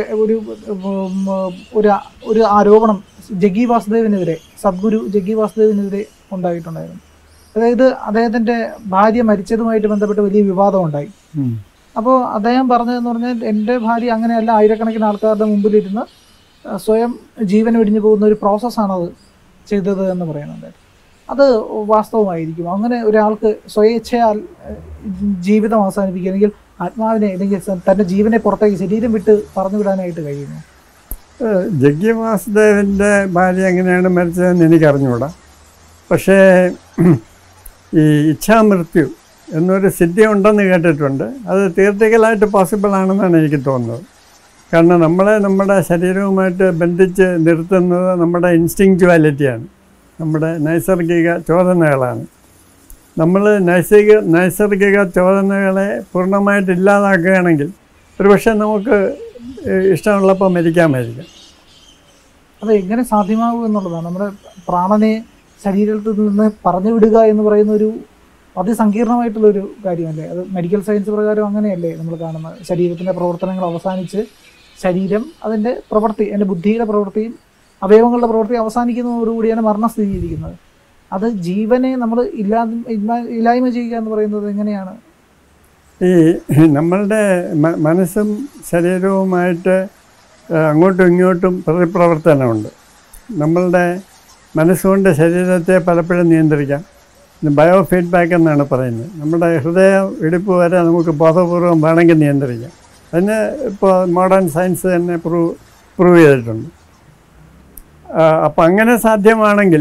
ഒരു ആരോപണം ജഗ്ഗി വാസുദേവിനെതിരെ, സദ്ഗുരു ജഗ്ഗി വാസുദേവിനെതിരെ ഉണ്ടായിട്ടുണ്ടായിരുന്നു. അതായത് അദ്ദേഹത്തിൻ്റെ ഭാര്യ മരിച്ചതുമായിട്ട് ബന്ധപ്പെട്ട് വലിയ വിവാദം ഉണ്ടായി. അപ്പോൾ അദ്ദേഹം പറഞ്ഞതെന്ന് പറഞ്ഞാൽ, എൻ്റെ ഭാര്യ അങ്ങനെയല്ല, ആയിരക്കണക്കിന് ആൾക്കാരുടെ മുമ്പിലിരുന്ന് സ്വയം ജീവൻ വെടിഞ്ഞു പോകുന്ന ഒരു പ്രോസസ്സാണത് ചെയ്തത് എന്ന് പറയുന്നുണ്ട്. അത് വാസ്തവമായിരിക്കും? അങ്ങനെ ഒരാൾക്ക് സ്വയേച്ഛയാൽ ജീവിതം അവസാനിപ്പിക്കുക, അല്ലെങ്കിൽ ആത്മാവിനെ അല്ലെങ്കിൽ തൻ്റെ ജീവനെ പുറത്തേക്ക് ശരീരം വിട്ട് പറഞ്ഞു വിടാനായിട്ട് കഴിയുന്നു? ജഗ്ഗി വാസുദേവൻ്റെ ഭാര്യ എങ്ങനെയാണ് മരിച്ചതെന്ന് എനിക്കറിഞ്ഞുകൂടാ. പക്ഷേ ഈ ഇച്ഛാമൃത്യു എന്നൊരു സിദ്ധി ഉണ്ടെന്ന് കേട്ടിട്ടുണ്ട്. അത് തിയറിറ്റിക്കലായിട്ട് പോസിബിൾ ആണെന്നാണ് എനിക്ക് തോന്നുന്നത്. കാരണം നമ്മുടെ ശരീരവുമായിട്ട് ബന്ധിച്ച് നിർത്തുന്നത് നമ്മുടെ ഇൻസ്റ്റിങ്ക്ച്വാലിറ്റിയാണ്, നമ്മുടെ നൈസർഗിക ചോദനകളാണ്. നമ്മൾ നൈസർഗിക ചോദനകളെ പൂർണ്ണമായിട്ട് ഇല്ലാതാക്കുകയാണെങ്കിൽ ഒരുപക്ഷെ നമുക്ക് ഇഷ്ടമുള്ളപ്പോൾ മരിക്കാം. അത് എങ്ങനെ സാധ്യമാകും എന്നുള്ളതാണ്. നമ്മുടെ പ്രാണനെ ശരീരത്തിൽ നിന്ന് പറഞ്ഞു വിടുക എന്ന് പറയുന്ന ഒരു അതിസങ്കീർണമായിട്ടുള്ളൊരു കാര്യമല്ലേ? അത് മെഡിക്കൽ സയൻസ് പ്രകാരം അങ്ങനെയല്ലേ നമ്മൾ കാണുന്നത്? ശരീരത്തിൻ്റെ പ്രവർത്തനങ്ങൾ അവസാനിച്ച് ശരീരം അതിൻ്റെ പ്രവൃത്തി, എൻ്റെ ബുദ്ധിയുടെ പ്രവൃത്തിയും അവയവങ്ങളുടെ പ്രവൃത്തി അവസാനിക്കുന്നതോടുകൂടിയാണ് മരണം സ്ഥിരീകരിക്കുന്നത്. അത് ജീവനെ നമ്മൾ ഇല്ലായ്മ ചെയ്യുക എന്ന് പറയുന്നത് എങ്ങനെയാണ്? ഈ നമ്മളുടെ മനസ്സും ശരീരവുമായിട്ട് അങ്ങോട്ടും ഇങ്ങോട്ടും പ്രതിപ്രവർത്തനമുണ്ട്. നമ്മളുടെ മനസ്സുകൊണ്ട് ശരീരത്തെ പലപ്പോഴും നിയന്ത്രിക്കാം. ബയോ ഫീഡ്ബാക്ക് എന്നാണ് പറയുന്നത്. നമ്മുടെ ഹൃദയ ഇടിപ്പ് വരെ നമുക്ക് ബോധപൂർവം വേണമെങ്കിൽ നിയന്ത്രിക്കാം. അതിന് ഇപ്പോൾ മോഡേൺ സയൻസ് തന്നെ പ്രൂവ് ചെയ്തിട്ടുണ്ട്. അപ്പം അങ്ങനെ സാധ്യമാണെങ്കിൽ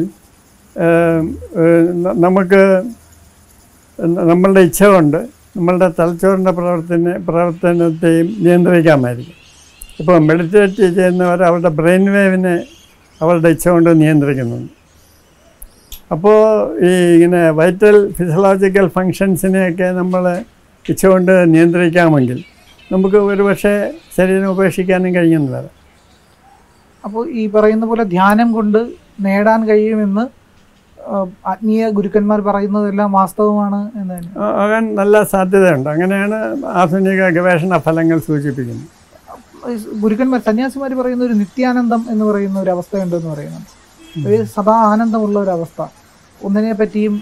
നമുക്ക് നമ്മളുടെ ഇച്ഛ കൊണ്ട് നമ്മളുടെ തലച്ചോറിൻ്റെ പ്രവർത്തനത്തെയും നിയന്ത്രിക്കാമായിരിക്കും. ഇപ്പോൾ മെഡിറ്റേറ്റ് ചെയ്യുന്നവർ അവരുടെ ബ്രെയിൻ വേവിനെ അവരുടെ ഇച്ഛ കൊണ്ട് നിയന്ത്രിക്കുന്നുണ്ട്. അപ്പോൾ ഈ ഇങ്ങനെ വൈറ്റൽ ഫിസിയോളജിക്കൽ ഫങ്ഷൻസിനെയൊക്കെ നമ്മൾ ഇച്ഛ കൊണ്ട് നിയന്ത്രിക്കാമെങ്കിൽ നമുക്ക് ഒരുപക്ഷെ ശരീരം ഉപേക്ഷിക്കാനും കഴിയുമെന്ന് വരാം. അപ്പോൾ ഈ പറയുന്ന പോലെ ധ്യാനം കൊണ്ട് നേടാൻ കഴിയുമെന്ന് ആത്മീയ ഗുരുക്കന്മാർ പറയുന്നതെല്ലാം വാസ്തവമാണ് എന്ന് ആകാൻ നല്ല സാധ്യതയുണ്ട്. അങ്ങനെയാണ് ആധുനിക ഗവേഷണ ഫലങ്ങൾ സൂചിപ്പിക്കുന്നത്. ഗുരുക്കന്മാർ സന്യാസിമാർ പറയുന്ന ഒരു നിത്യാനന്ദം എന്ന് പറയുന്ന ഒരു അവസ്ഥയുണ്ടെന്ന് പറയുന്നുണ്ട്. ഒരു സദാ ആനന്ദമുള്ള ഒരവസ്ഥ, ഒന്നിനെ പറ്റിയും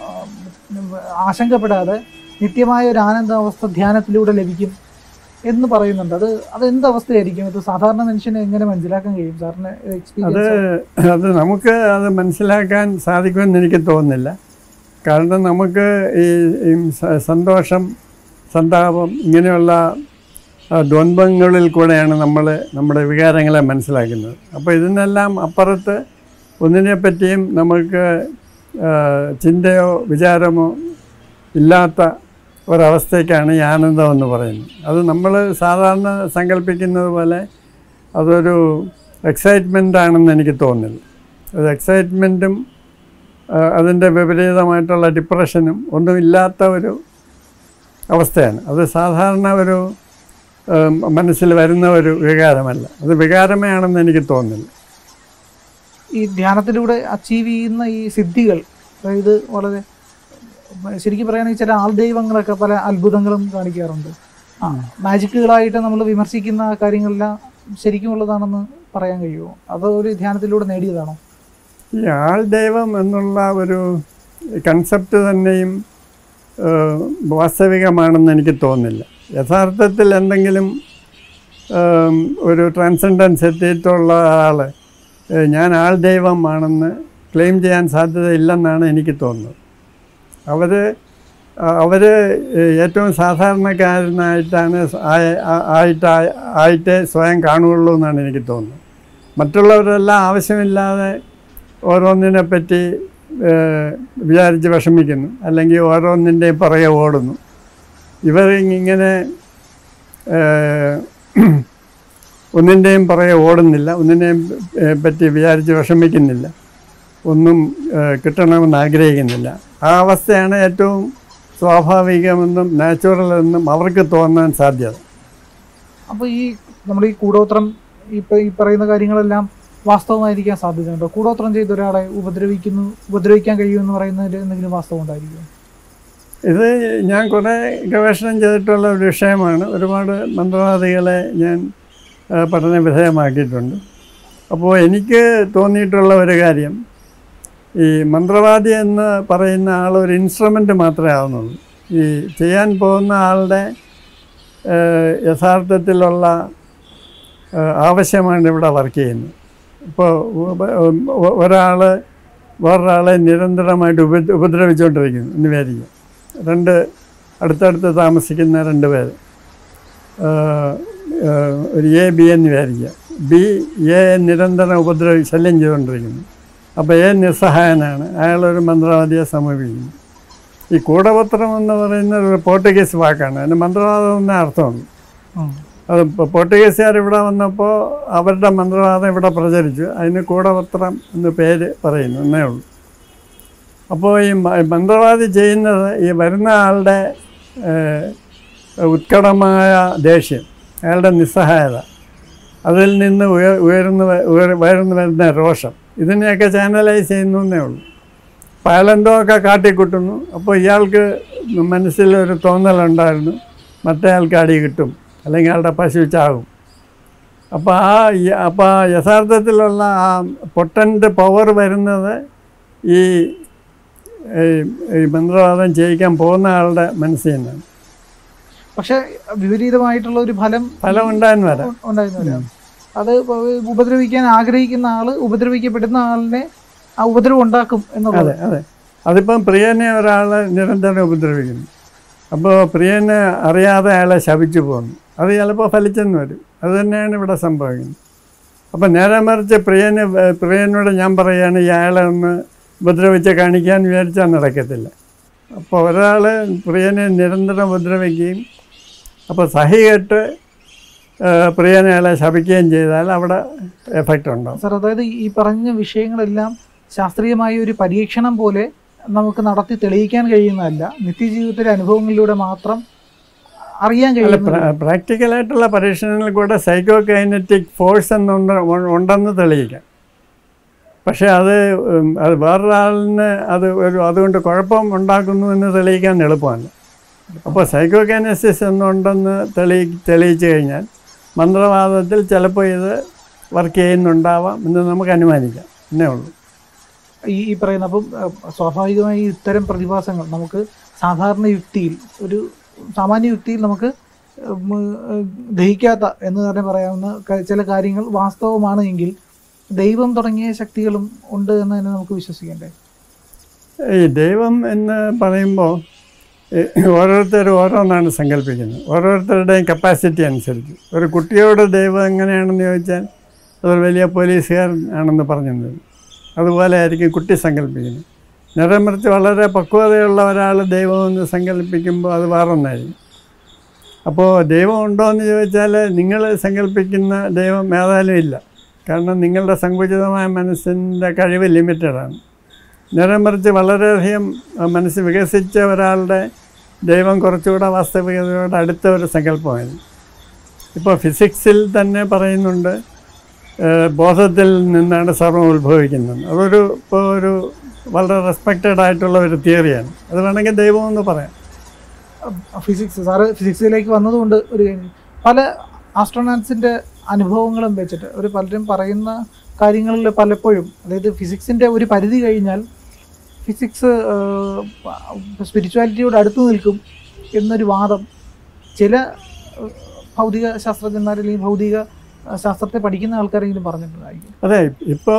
ആശങ്കപ്പെടാതെ നിത്യമായ ഒരു ആനന്ദാവസ്ഥ ധ്യാനത്തിലൂടെ ലഭിക്കും എന്ന് പറയുന്നുണ്ട്. അതെന്ത് അവസ്ഥയായിരിക്കും? ഇത് സാധാരണ മനുഷ്യനെ എങ്ങനെ മനസ്സിലാക്കാൻ കഴിയും സാറിന് എക്സ്പീരിയൻസ്? അത് നമുക്ക് അത് മനസ്സിലാക്കാൻ സാധിക്കുമെന്ന് എനിക്ക് തോന്നുന്നില്ല. കാരണം നമുക്ക് ഈ സന്തോഷം, സന്താപം ഇങ്ങനെയുള്ള ദ്വന്ദ്വങ്ങളിൽ കൂടെയാണ് നമ്മൾ നമ്മുടെ വികാരങ്ങളെ മനസ്സിലാക്കുന്നത്. അപ്പോൾ ഇതിനെല്ലാം അപ്പുറത്ത് ഒന്നിനെപ്പറ്റിയും നമുക്ക് ചിന്തയോ വിചാരമോ ഇല്ലാത്ത ഒരവസ്ഥയ്ക്കാണ് ഈ ആനന്ദം എന്ന് പറയുന്നത്. അത് നമ്മൾ സാധാരണ സങ്കല്പിക്കുന്നത് പോലെ അതൊരു എക്സൈറ്റ്മെൻ്റ് ആണെന്ന് എനിക്ക് തോന്നുന്നില്ല. അത് എക്സൈറ്റ്മെൻറ്റും അതിൻ്റെ വിപരീതമായിട്ടുള്ള ഡിപ്രഷനും ഒന്നും ഇല്ലാത്ത ഒരു അവസ്ഥയാണ്. അത് സാധാരണ ഒരു മനസ്സിൽ വരുന്ന ഒരു വികാരമല്ല. അത് വികാരമേ ആണെന്ന് എനിക്ക് തോന്നുന്നില്ല. ഈ ധ്യാനത്തിലൂടെ അച്ചീവ് ചെയ്യുന്ന ഈ സിദ്ധികൾ, അതായത് വളരെ ശരിക്കും പറയുകയാണെങ്കിൽ ചില ആൾദൈവങ്ങളൊക്കെ പല അത്ഭുതങ്ങളും കാണിക്കാറുണ്ട്. മാജിക്കുകളായിട്ട് നമ്മൾ വിമർശിക്കുന്ന കാര്യങ്ങളെല്ലാം ശരിക്കും ഉള്ളതാണെന്ന് പറയാൻ കഴിയുമോ? അത് ഒരു ധ്യാനത്തിലൂടെ നേടിയതാണോ? ഈ ആൾദൈവം എന്നുള്ള ഒരു കൺസെപ്റ്റ് തന്നെയും വാസ്തവികമാണെന്ന് എനിക്ക് തോന്നുന്നില്ല. യഥാർത്ഥത്തിൽ എന്തെങ്കിലും ഒരു ട്രാൻസെൻഡൻസ് എത്തിയിട്ടുള്ള ആൾ ഞാൻ ആൾദൈവമാണെന്ന് ക്ലെയിം ചെയ്യാൻ സാധ്യതയില്ലെന്നാണ് എനിക്ക് തോന്നുന്നത്. അവർ ഏറ്റവും സാധാരണക്കാരനായിട്ടാണ് ആയിട്ടേ സ്വയം കാണുകയുള്ളൂ എന്നാണ് എനിക്ക് തോന്നുന്നത്. മറ്റുള്ളവരെല്ലാം ആവശ്യമില്ലാതെ ഓരോന്നിനെപ്പറ്റി വിചാരിച്ച് വിഷമിക്കുന്നു, അല്ലെങ്കിൽ ഓരോന്നിൻ്റെയും പുറകെ ഓടുന്നു. ഇവർ ഇങ്ങനെ ഒന്നിൻ്റെയും പുറകെ ഓടുന്നില്ല, ഒന്നിനെയും പറ്റി വിചാരിച്ച് വിഷമിക്കുന്നില്ല, ഒന്നും കിട്ടണമെന്ന് ആഗ്രഹിക്കുന്നില്ല. ആ അവസ്ഥയാണ് ഏറ്റവും സ്വാഭാവികമെന്നും നാച്ചുറൽ എന്നും അവർക്ക് തോന്നാൻ സാധ്യത. അപ്പോൾ നമ്മൾ ഈ കൂടോത്രം ഈ പറയുന്ന കാര്യങ്ങളെല്ലാം വാസ്തവമായിരിക്കാൻ സാധ്യതയുണ്ടോ? കൂടോത്രം ചെയ്ത് ഒരാളെ ഉപദ്രവിക്കാൻ കഴിയുമെന്ന് പറയുന്നതിൽ എന്തെങ്കിലും വാസ്തവം ഉണ്ടായിരിക്കും? ഇത് ഞാൻ കുറേ ഗവേഷണം ചെയ്തിട്ടുള്ള ഒരു വിഷയമാണ്. ഒരുപാട് മന്ത്രവാദികളെ ഞാൻ പഠന വിധേയമാക്കിയിട്ടുണ്ട്. അപ്പോൾ എനിക്ക് തോന്നിയിട്ടുള്ള ഒരു കാര്യം, ഈ മന്ത്രവാദി എന്ന് പറയുന്ന ആൾ ഒരു ഇൻസ്ട്രുമെൻ്റ് മാത്രമേ ആവുന്നുള്ളൂ. ഈ ചെയ്യാൻ പോകുന്ന ആളുടെ യഥാർത്ഥത്തിലുള്ള ആവശ്യമാണ് ഇവിടെ വർക്ക് ചെയ്യുന്നത്. ഇപ്പോൾ ഒരാൾ വേറൊരാളെ നിരന്തരമായിട്ട് ഉപദ്രവിച്ചുകൊണ്ടിരിക്കുന്നു എന്ന് വിചാരിക്കുക. അടുത്തടുത്ത് താമസിക്കുന്ന 2 പേര്, ഒരു എ ബി എന്ന് വിചാരിക്കുക. ബി എ നിരന്തരം ശല്യം ചെയ്തുകൊണ്ടിരിക്കുന്നു. അപ്പോൾ എ നിസ്സഹായനാണ്, അയാളൊരു മന്ത്രവാദിയെ സമീപിക്കുന്നു. ഈ കൂടപത്രം എന്ന് പറയുന്ന ഒരു പോർട്ടുഗീസ് വാക്കാണ്. അതിന് മന്ത്രവാദം എന്ന അർത്ഥമുണ്ട്. അത് പോർട്ടുഗീസുകാർ ഇവിടെ വന്നപ്പോൾ അവരുടെ മന്ത്രവാദം ഇവിടെ പ്രചരിച്ചു. അതിന് കൂടപത്രം എന്ന് പേര് പറയുന്നു എന്നേ ഉള്ളൂ. അപ്പോൾ ഈ മന്ത്രവാദി ചെയ്യുന്നത് ഈ വരുന്ന ആളുടെ ഉത്കടമായ ദേഷ്യം, അയാളുടെ നിസ്സഹായത, അതിൽ നിന്ന് ഉയർന്നു വരുന്ന രോഷം, ഇതിനെയൊക്കെ ചാനലൈസ് ചെയ്യുന്നു എന്നേ ഉള്ളൂ. അയാളെന്തോ ഒക്കെ കാട്ടിക്കൂട്ടുന്നു. അപ്പോൾ ഇയാൾക്ക് മനസ്സിലൊരു തോന്നലുണ്ടായിരുന്നു, മറ്റേ ആൾക്ക് അടി കിട്ടും, അല്ലെങ്കിൽ അയാളുടെ പശു ചാകും. അപ്പോൾ യഥാർത്ഥത്തിലുള്ള ആ പൊട്ടൻ്റ് പവർ വരുന്നത് ഈ മന്ത്രവാദം ചെയ്യിക്കാൻ പോകുന്ന ആളുടെ മനസ്സിൽ നിന്നാണ്. പക്ഷെ വിപരീതമായിട്ടുള്ള ഒരു ഫലം ഉണ്ടായെന്ന് വരാം. അത് ഉപദ്രവിക്കാൻ ആഗ്രഹിക്കുന്ന ആള് ഉപദ്രവിക്കപ്പെടുന്ന ആളിനെ ആ ഉപദ്രവം ഉണ്ടാക്കും എന്നുള്ളത്. അതെ. അതിപ്പം പ്രിയനെ ഒരാൾ നിരന്തരം ഉപദ്രവിക്കുന്നു. അപ്പോൾ പ്രിയനെ അറിയാതെ അയാളെ ശപിച്ചു പോകുന്നു. അത് ചിലപ്പോൾ ഫലിച്ചെന്ന് വരും. അത് തന്നെയാണ് ഇവിടെ സംഭവിക്കുന്നത്. അപ്പം നേരെ മറിച്ച് പ്രിയനോട് ഞാൻ പറയുകയാണ് അയാളെ ഒന്ന് ഉപദ്രവിച്ച് കാണിക്കാൻ വിചാരിച്ചാൽ നടക്കത്തില്ല. അപ്പോൾ ഒരാൾ പ്രിയനെ നിരന്തരം ഉപദ്രവിക്കുകയും അപ്പോൾ സഹികെട്ട് പ്രിയനെ അയാളെ ശപിക്കുകയും ചെയ്താൽ അവിടെ എഫക്റ്റ് ഉണ്ടാവും. സാർ, അതായത് ഈ പറഞ്ഞ വിഷയങ്ങളെല്ലാം ശാസ്ത്രീയമായ ഒരു പരീക്ഷണം പോലെ നമുക്ക് നടത്തി തെളിയിക്കാൻ കഴിയുന്നതല്ല, നിത്യജീവിതത്തിലെ അനുഭവങ്ങളിലൂടെ മാത്രം അറിയാൻ കഴിയുന്ന പ്രാക്ടിക്കലായിട്ടുള്ള പരീക്ഷണങ്ങളിൽ കൂടെ സൈക്കോ കൈനറ്റിക് ഫോഴ്സ് ഉണ്ടെന്ന് തെളിയിക്കാം. പക്ഷേ അത് വേറൊരാളിന് അതുകൊണ്ട് കുഴപ്പം ഉണ്ടാക്കുന്നു എന്ന് തെളിയിക്കാൻ എളുപ്പമല്ല. അപ്പോൾ സൈക്കോ കൈനസിസ് എന്നുണ്ടെന്ന് തെളിയിച്ചു കഴിഞ്ഞാൽ മന്ത്രവാദത്തിൽ ചിലപ്പോൾ ഇത് വർക്ക് ചെയ്യുന്നുണ്ടാവാം എന്ന് നമുക്ക് അനുമാനിക്കാം. എന്നേ ഉള്ളൂ. ഈ പറയുന്ന അപ്പം സ്വാഭാവികമായി ഇത്തരം പ്രതിഭാസങ്ങൾ നമുക്ക് സാധാരണ യുക്തിയിൽ സാമാന്യ യുക്തിയിൽ നമുക്ക് ദഹിക്കാത്ത എന്ന് തന്നെ പറയാവുന്ന ചില കാര്യങ്ങൾ വാസ്തവമാണ് എങ്കിൽ ദൈവം തുടങ്ങിയ ശക്തികളും ഉണ്ട് എന്ന് തന്നെ നമുക്ക് വിശ്വസിക്കണ്ടേ? ഈ ദൈവം എന്ന് പറയുമ്പോൾ ഓരോരുത്തരും ഓരോന്നാണ് സങ്കല്പിക്കുന്നത്. ഓരോരുത്തരുടെയും കപ്പാസിറ്റി അനുസരിച്ച്. ഒരു കുട്ടിയോട് ദൈവം എങ്ങനെയാണെന്ന് ചോദിച്ചാൽ അതൊരു വലിയ പോലീസുകാരൻ ആണെന്ന് പറഞ്ഞു. അതുപോലെ ആയിരിക്കും കുട്ടി സങ്കല്പിക്കുന്നത്. നേരെ മറിച്ച് വളരെ പക്വതയുള്ള ഒരാൾ ദൈവമെന്ന് സങ്കല്പിക്കുമ്പോൾ അത് വേറൊന്നായിരിക്കും. അപ്പോൾ ദൈവം ഉണ്ടോ എന്ന് ചോദിച്ചാൽ നിങ്ങൾ സങ്കല്പിക്കുന്ന ദൈവം ഏതായാലും ഇല്ല. കാരണം നിങ്ങളുടെ സങ്കുചിതമായ മനസ്സിൻ്റെ കഴിവ് ലിമിറ്റഡാണ്. നേരെ മറിച്ച് വളരെയധികം മനസ്സ് വികസിച്ച ഒരാളുടെ ദൈവം കുറച്ചുകൂടെ വാസ്തവികതയോട് അടുത്ത ഒരു സങ്കല്പമായിരുന്നു. ഇപ്പോൾ ഫിസിക്സിൽ തന്നെ പറയുന്നുണ്ട് ബോധത്തിൽ നിന്നാണ് സർവ്വം ഉത്ഭവിക്കുന്നത്. ഇപ്പോൾ ഒരു വളരെ റെസ്പെക്റ്റഡ് ആയിട്ടുള്ള ഒരു തിയറിയാണ്. അത് വേണമെങ്കിൽ ദൈവമെന്ന് പറയാം. ഫിസിക്സിലേക്ക് വന്നതുകൊണ്ട് ഒരു പല ആസ്ട്രോണോട്സിൻ്റെ അനുഭവങ്ങളും വെച്ചിട്ട് പലരും പറയുന്ന കാര്യങ്ങളിൽ പലപ്പോഴും, അതായത് ഫിസിക്സിൻ്റെ ഒരു പരിധി കഴിഞ്ഞാൽ ഫിസിക്സ് സ്പിരിച്വാലിറ്റിയോട് അടുത്ത് നിൽക്കും എന്നൊരു വാദം ചില ഭൗതിക ശാസ്ത്രജ്ഞന്മാർ അല്ലെങ്കിൽ ഭൗതിക ശാസ്ത്രത്തെ പഠിക്കുന്ന ആൾക്കാരെങ്കിലും പറഞ്ഞിട്ടുണ്ടായിരിക്കും. അതെ, ഇപ്പോൾ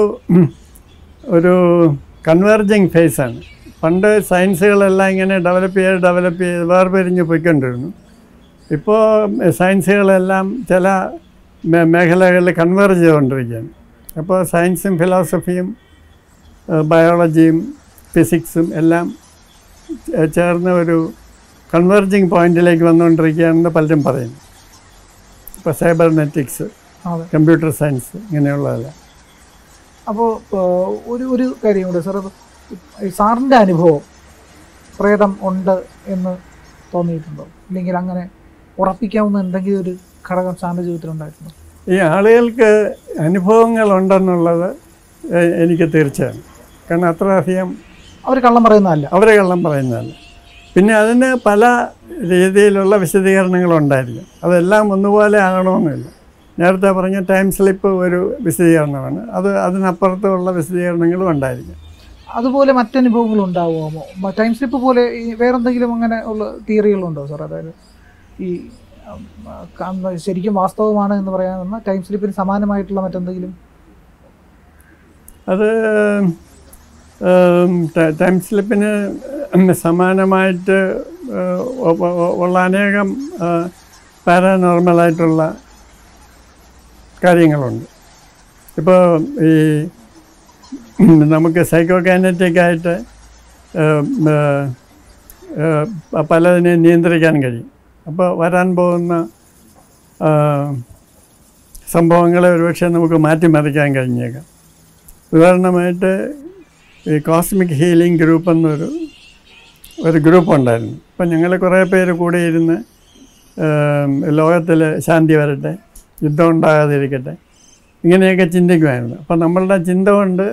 ഒരു കൺവേർജിങ് ഫേസാണ്. പണ്ട് സയൻസുകളെല്ലാം ഇങ്ങനെ ഡെവലപ്പ് ചെയ്ത് വേർപിരിഞ്ഞ് പോയിക്കൊണ്ടിരുന്നു. ഇപ്പോൾ സയൻസുകളെല്ലാം ചില മേഖലകളിൽ കൺവേർജ് ചെയ്തുകൊണ്ടിരിക്കുകയാണ്. അപ്പോൾ സയൻസും ഫിലോസഫിയും ബയോളജിയും ഫിസിക്സും എല്ലാം ചേർന്ന് ഒരു കൺവേർജിങ് പോയിന്റിലേക്ക് വന്നുകൊണ്ടിരിക്കുകയാണെന്ന് പലരും പറയുന്നു. ഇപ്പോൾ സൈബർനെറ്റിക്സ്, കമ്പ്യൂട്ടർ സയൻസ് ഇങ്ങനെയുള്ളതല്ല. അപ്പോൾ ഒരു കാര്യം കൂടെ സാർ, സാറിൻ്റെ അനുഭവം പ്രേതം ഉണ്ട് എന്ന് തോന്നിയിട്ടുണ്ടോ? ഇല്ലെങ്കിൽ അങ്ങനെ ഉറപ്പിക്കാവുന്ന എന്തെങ്കിലും ഒരു ഘടകം സാറിൻ്റെ ജീവിതത്തിലുണ്ടായിട്ടുണ്ടോ? ഈ ആളുകൾക്ക് അനുഭവങ്ങളുണ്ടെന്നുള്ളത് എനിക്ക് തീർച്ചയാണ്. കാരണം അത്രയധികം അവർ കള്ളം പറയുന്നതല്ല. പിന്നെ അതിന് പല രീതിയിലുള്ള വിശദീകരണങ്ങളുണ്ടായിരിക്കും. അതെല്ലാം ഒന്നുപോലെ ആകണമെന്നില്ല. നേരത്തെ പറഞ്ഞ ടൈം സ്ലിപ്പ് ഒരു വിശദീകരണമാണ്. അതിനപ്പുറത്തുള്ള വിശദീകരണങ്ങളും ഉണ്ടായിരിക്കും. അതുപോലെ മറ്റനുഭവങ്ങളുണ്ടാവുമോ? ടൈം സ്ലിപ്പ് പോലെ വേറെന്തെങ്കിലും അങ്ങനെ ഉള്ള തിയറികളുണ്ടോ സാർ? അതായത് ഈ ശരിക്കും വാസ്തവമാണ് എന്ന് പറയാവുന്ന ടൈം സ്ലിപ്പിന് സമാനമായിട്ടുള്ള മറ്റെന്തെങ്കിലും? അത് ടൈം സ്ലിപ്പിന് സമാനമായിട്ട് ഉള്ള അനേകം പാരാനോർമലായിട്ടുള്ള കാര്യങ്ങളുണ്ട്. ഇപ്പോൾ ഈ നമുക്ക് സൈക്കോ കൈനറ്റിക്കായിട്ട് പലതിനെയും നിയന്ത്രിക്കാൻ കഴിയും. അപ്പോൾ വരാൻ പോകുന്ന സംഭവങ്ങളെ ഒരുപക്ഷെ നമുക്ക് മാറ്റിമറിക്കാൻ കഴിഞ്ഞേക്കാം. ഉദാഹരണമായിട്ട് ഈ കോസ്മിക് ഹീലിംഗ് ഗ്രൂപ്പ് ഒരു ഗ്രൂപ്പ് ഉണ്ടായിരുന്നു. അപ്പം ഞങ്ങൾ കുറേ പേര് കൂടിയിരുന്ന് ലോകത്തിൽ ശാന്തി വരട്ടെ, യുദ്ധം ഉണ്ടാകാതിരിക്കട്ടെ, ഇങ്ങനെയൊക്കെ ചിന്തിക്കുമായിരുന്നു. അപ്പം നമ്മളുടെ ചിന്ത കൊണ്ട്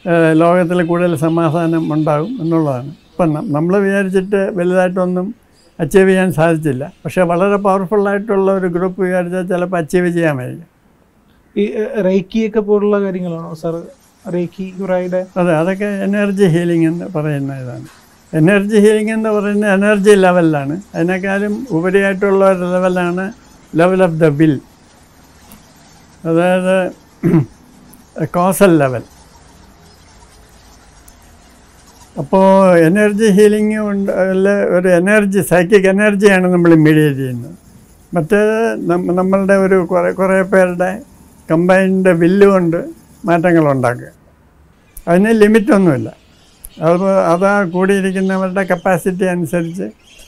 ലോകത്തിൽ കൂടുതൽ സമാധാനം ഉണ്ടാകും എന്നുള്ളതാണ്. അപ്പം നമ്മൾ വിചാരിച്ചിട്ട് വലുതായിട്ടൊന്നും അച്ചീവ് ചെയ്യാൻ സാധിച്ചില്ല. പക്ഷേ വളരെ പവർഫുള്ളായിട്ടുള്ള ഒരു ഗ്രൂപ്പ് വിചാരിച്ചാൽ ചിലപ്പോൾ അച്ചീവ് ചെയ്യാൻ കഴിയും. ഈ റേക്കിയൊക്കെ പോലുള്ള കാര്യങ്ങളാണോ സാർ? റേക്കി ഗുറായുടെ അതെ, അതൊക്കെ എനർജി ഹീലിംഗ് എന്ന് പറയുന്ന ഇതാണ്. എനർജി ഹീലിംഗ് എന്ന് പറയുന്നത് എനർജി ലെവലിലാണ്. അതിനേക്കാളും ഉപരിയായിട്ടുള്ള ഒരു ലെവലാണ് ലെവൽ ഓഫ് ദ വിൽ, അതായത് കോസൽ ലെവൽ. അപ്പോൾ എനർജി ഹീലിംഗ് ഉണ്ട്, ഒരു എനർജി, സൈക്കിക് എനർജിയാണ് നമ്മൾ മീഡിയേറ്റ് ചെയ്യുന്നത്. മറ്റേത് നമ്മളുടെ ഒരു കുറേ പേരുടെ കമ്പൈൻഡ് വില്ല് കൊണ്ട് മാറ്റങ്ങൾ ഉണ്ടാക്കുക. അതിന് ലിമിറ്റൊന്നുമില്ല. അതാ കൂടിയിരിക്കുന്നവരുടെ കപ്പാസിറ്റി അനുസരിച്ച്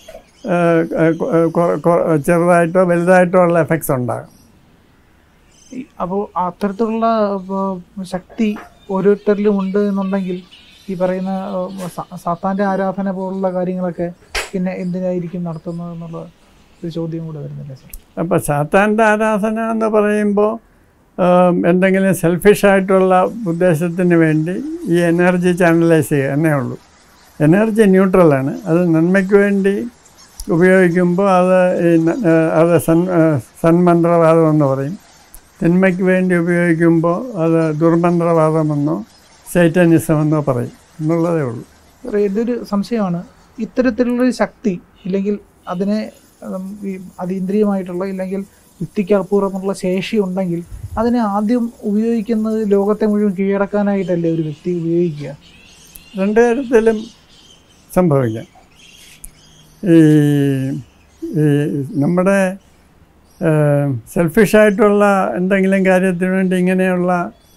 ചെറുതായിട്ടോ വലുതായിട്ടോ ഉള്ള എഫക്ട്സ് ഉണ്ടാകും. അപ്പോൾ അത്തരത്തിലുള്ള ശക്തി ഓരോരുത്തരിലും ഉണ്ട് എന്നുണ്ടെങ്കിൽ ഈ പറയുന്ന സാത്താൻ്റെ ആരാധന പോലുള്ള കാര്യങ്ങളൊക്കെ പിന്നെ എന്തിനായിരിക്കും നടത്തുന്നത് എന്നുള്ള ഒരു ചോദ്യം കൂടെ വരുന്നില്ലേ സാർ? അപ്പോൾ സാത്താൻ്റെ ആരാധന എന്ന് പറയുമ്പോൾ എന്തെങ്കിലും സെൽഫിഷായിട്ടുള്ള ഉദ്ദേശത്തിന് വേണ്ടി ഈ എനർജി ചാനലൈസ് ചെയ്യുക എന്നേ ഉള്ളൂ. എനർജി ന്യൂട്രലാണ്. അത് നന്മയ്ക്ക് വേണ്ടി ഉപയോഗിക്കുമ്പോൾ അത് സന്മന്ത്രവാദം എന്ന് പറയും. തിന്മയ്ക്ക് വേണ്ടി ഉപയോഗിക്കുമ്പോൾ അത് ദുർമന്ത്രവാദമെന്നോ സൈറ്റനിസമെന്നോ പറയും എന്നുള്ളതേ ഉള്ളൂ. എൻ്റെ ഒരു സംശയമാണ്, ഇത്തരത്തിലുള്ളൊരു ശക്തി ഇല്ലെങ്കിൽ അതിനെ അതീന്ദ്രിയമായിട്ടുള്ള ഇല്ലെങ്കിൽ യുക്തിക്കപ്പൂർവ്വമുള്ള ശേഷി ഉണ്ടെങ്കിൽ അതിനെ ആദ്യം ഉപയോഗിക്കുന്നത് ലോകത്തെ മുഴുവൻ കീഴടക്കാനായിട്ടല്ലേ ഒരു വ്യക്തി ഉപയോഗിക്കുക? രണ്ട് തരത്തിലും സംഭവിക്കാം. ഈ നമ്മുടെ സെൽഫിഷായിട്ടുള്ള എന്തെങ്കിലും കാര്യത്തിന് വേണ്ടി ഇങ്ങനെയുള്ള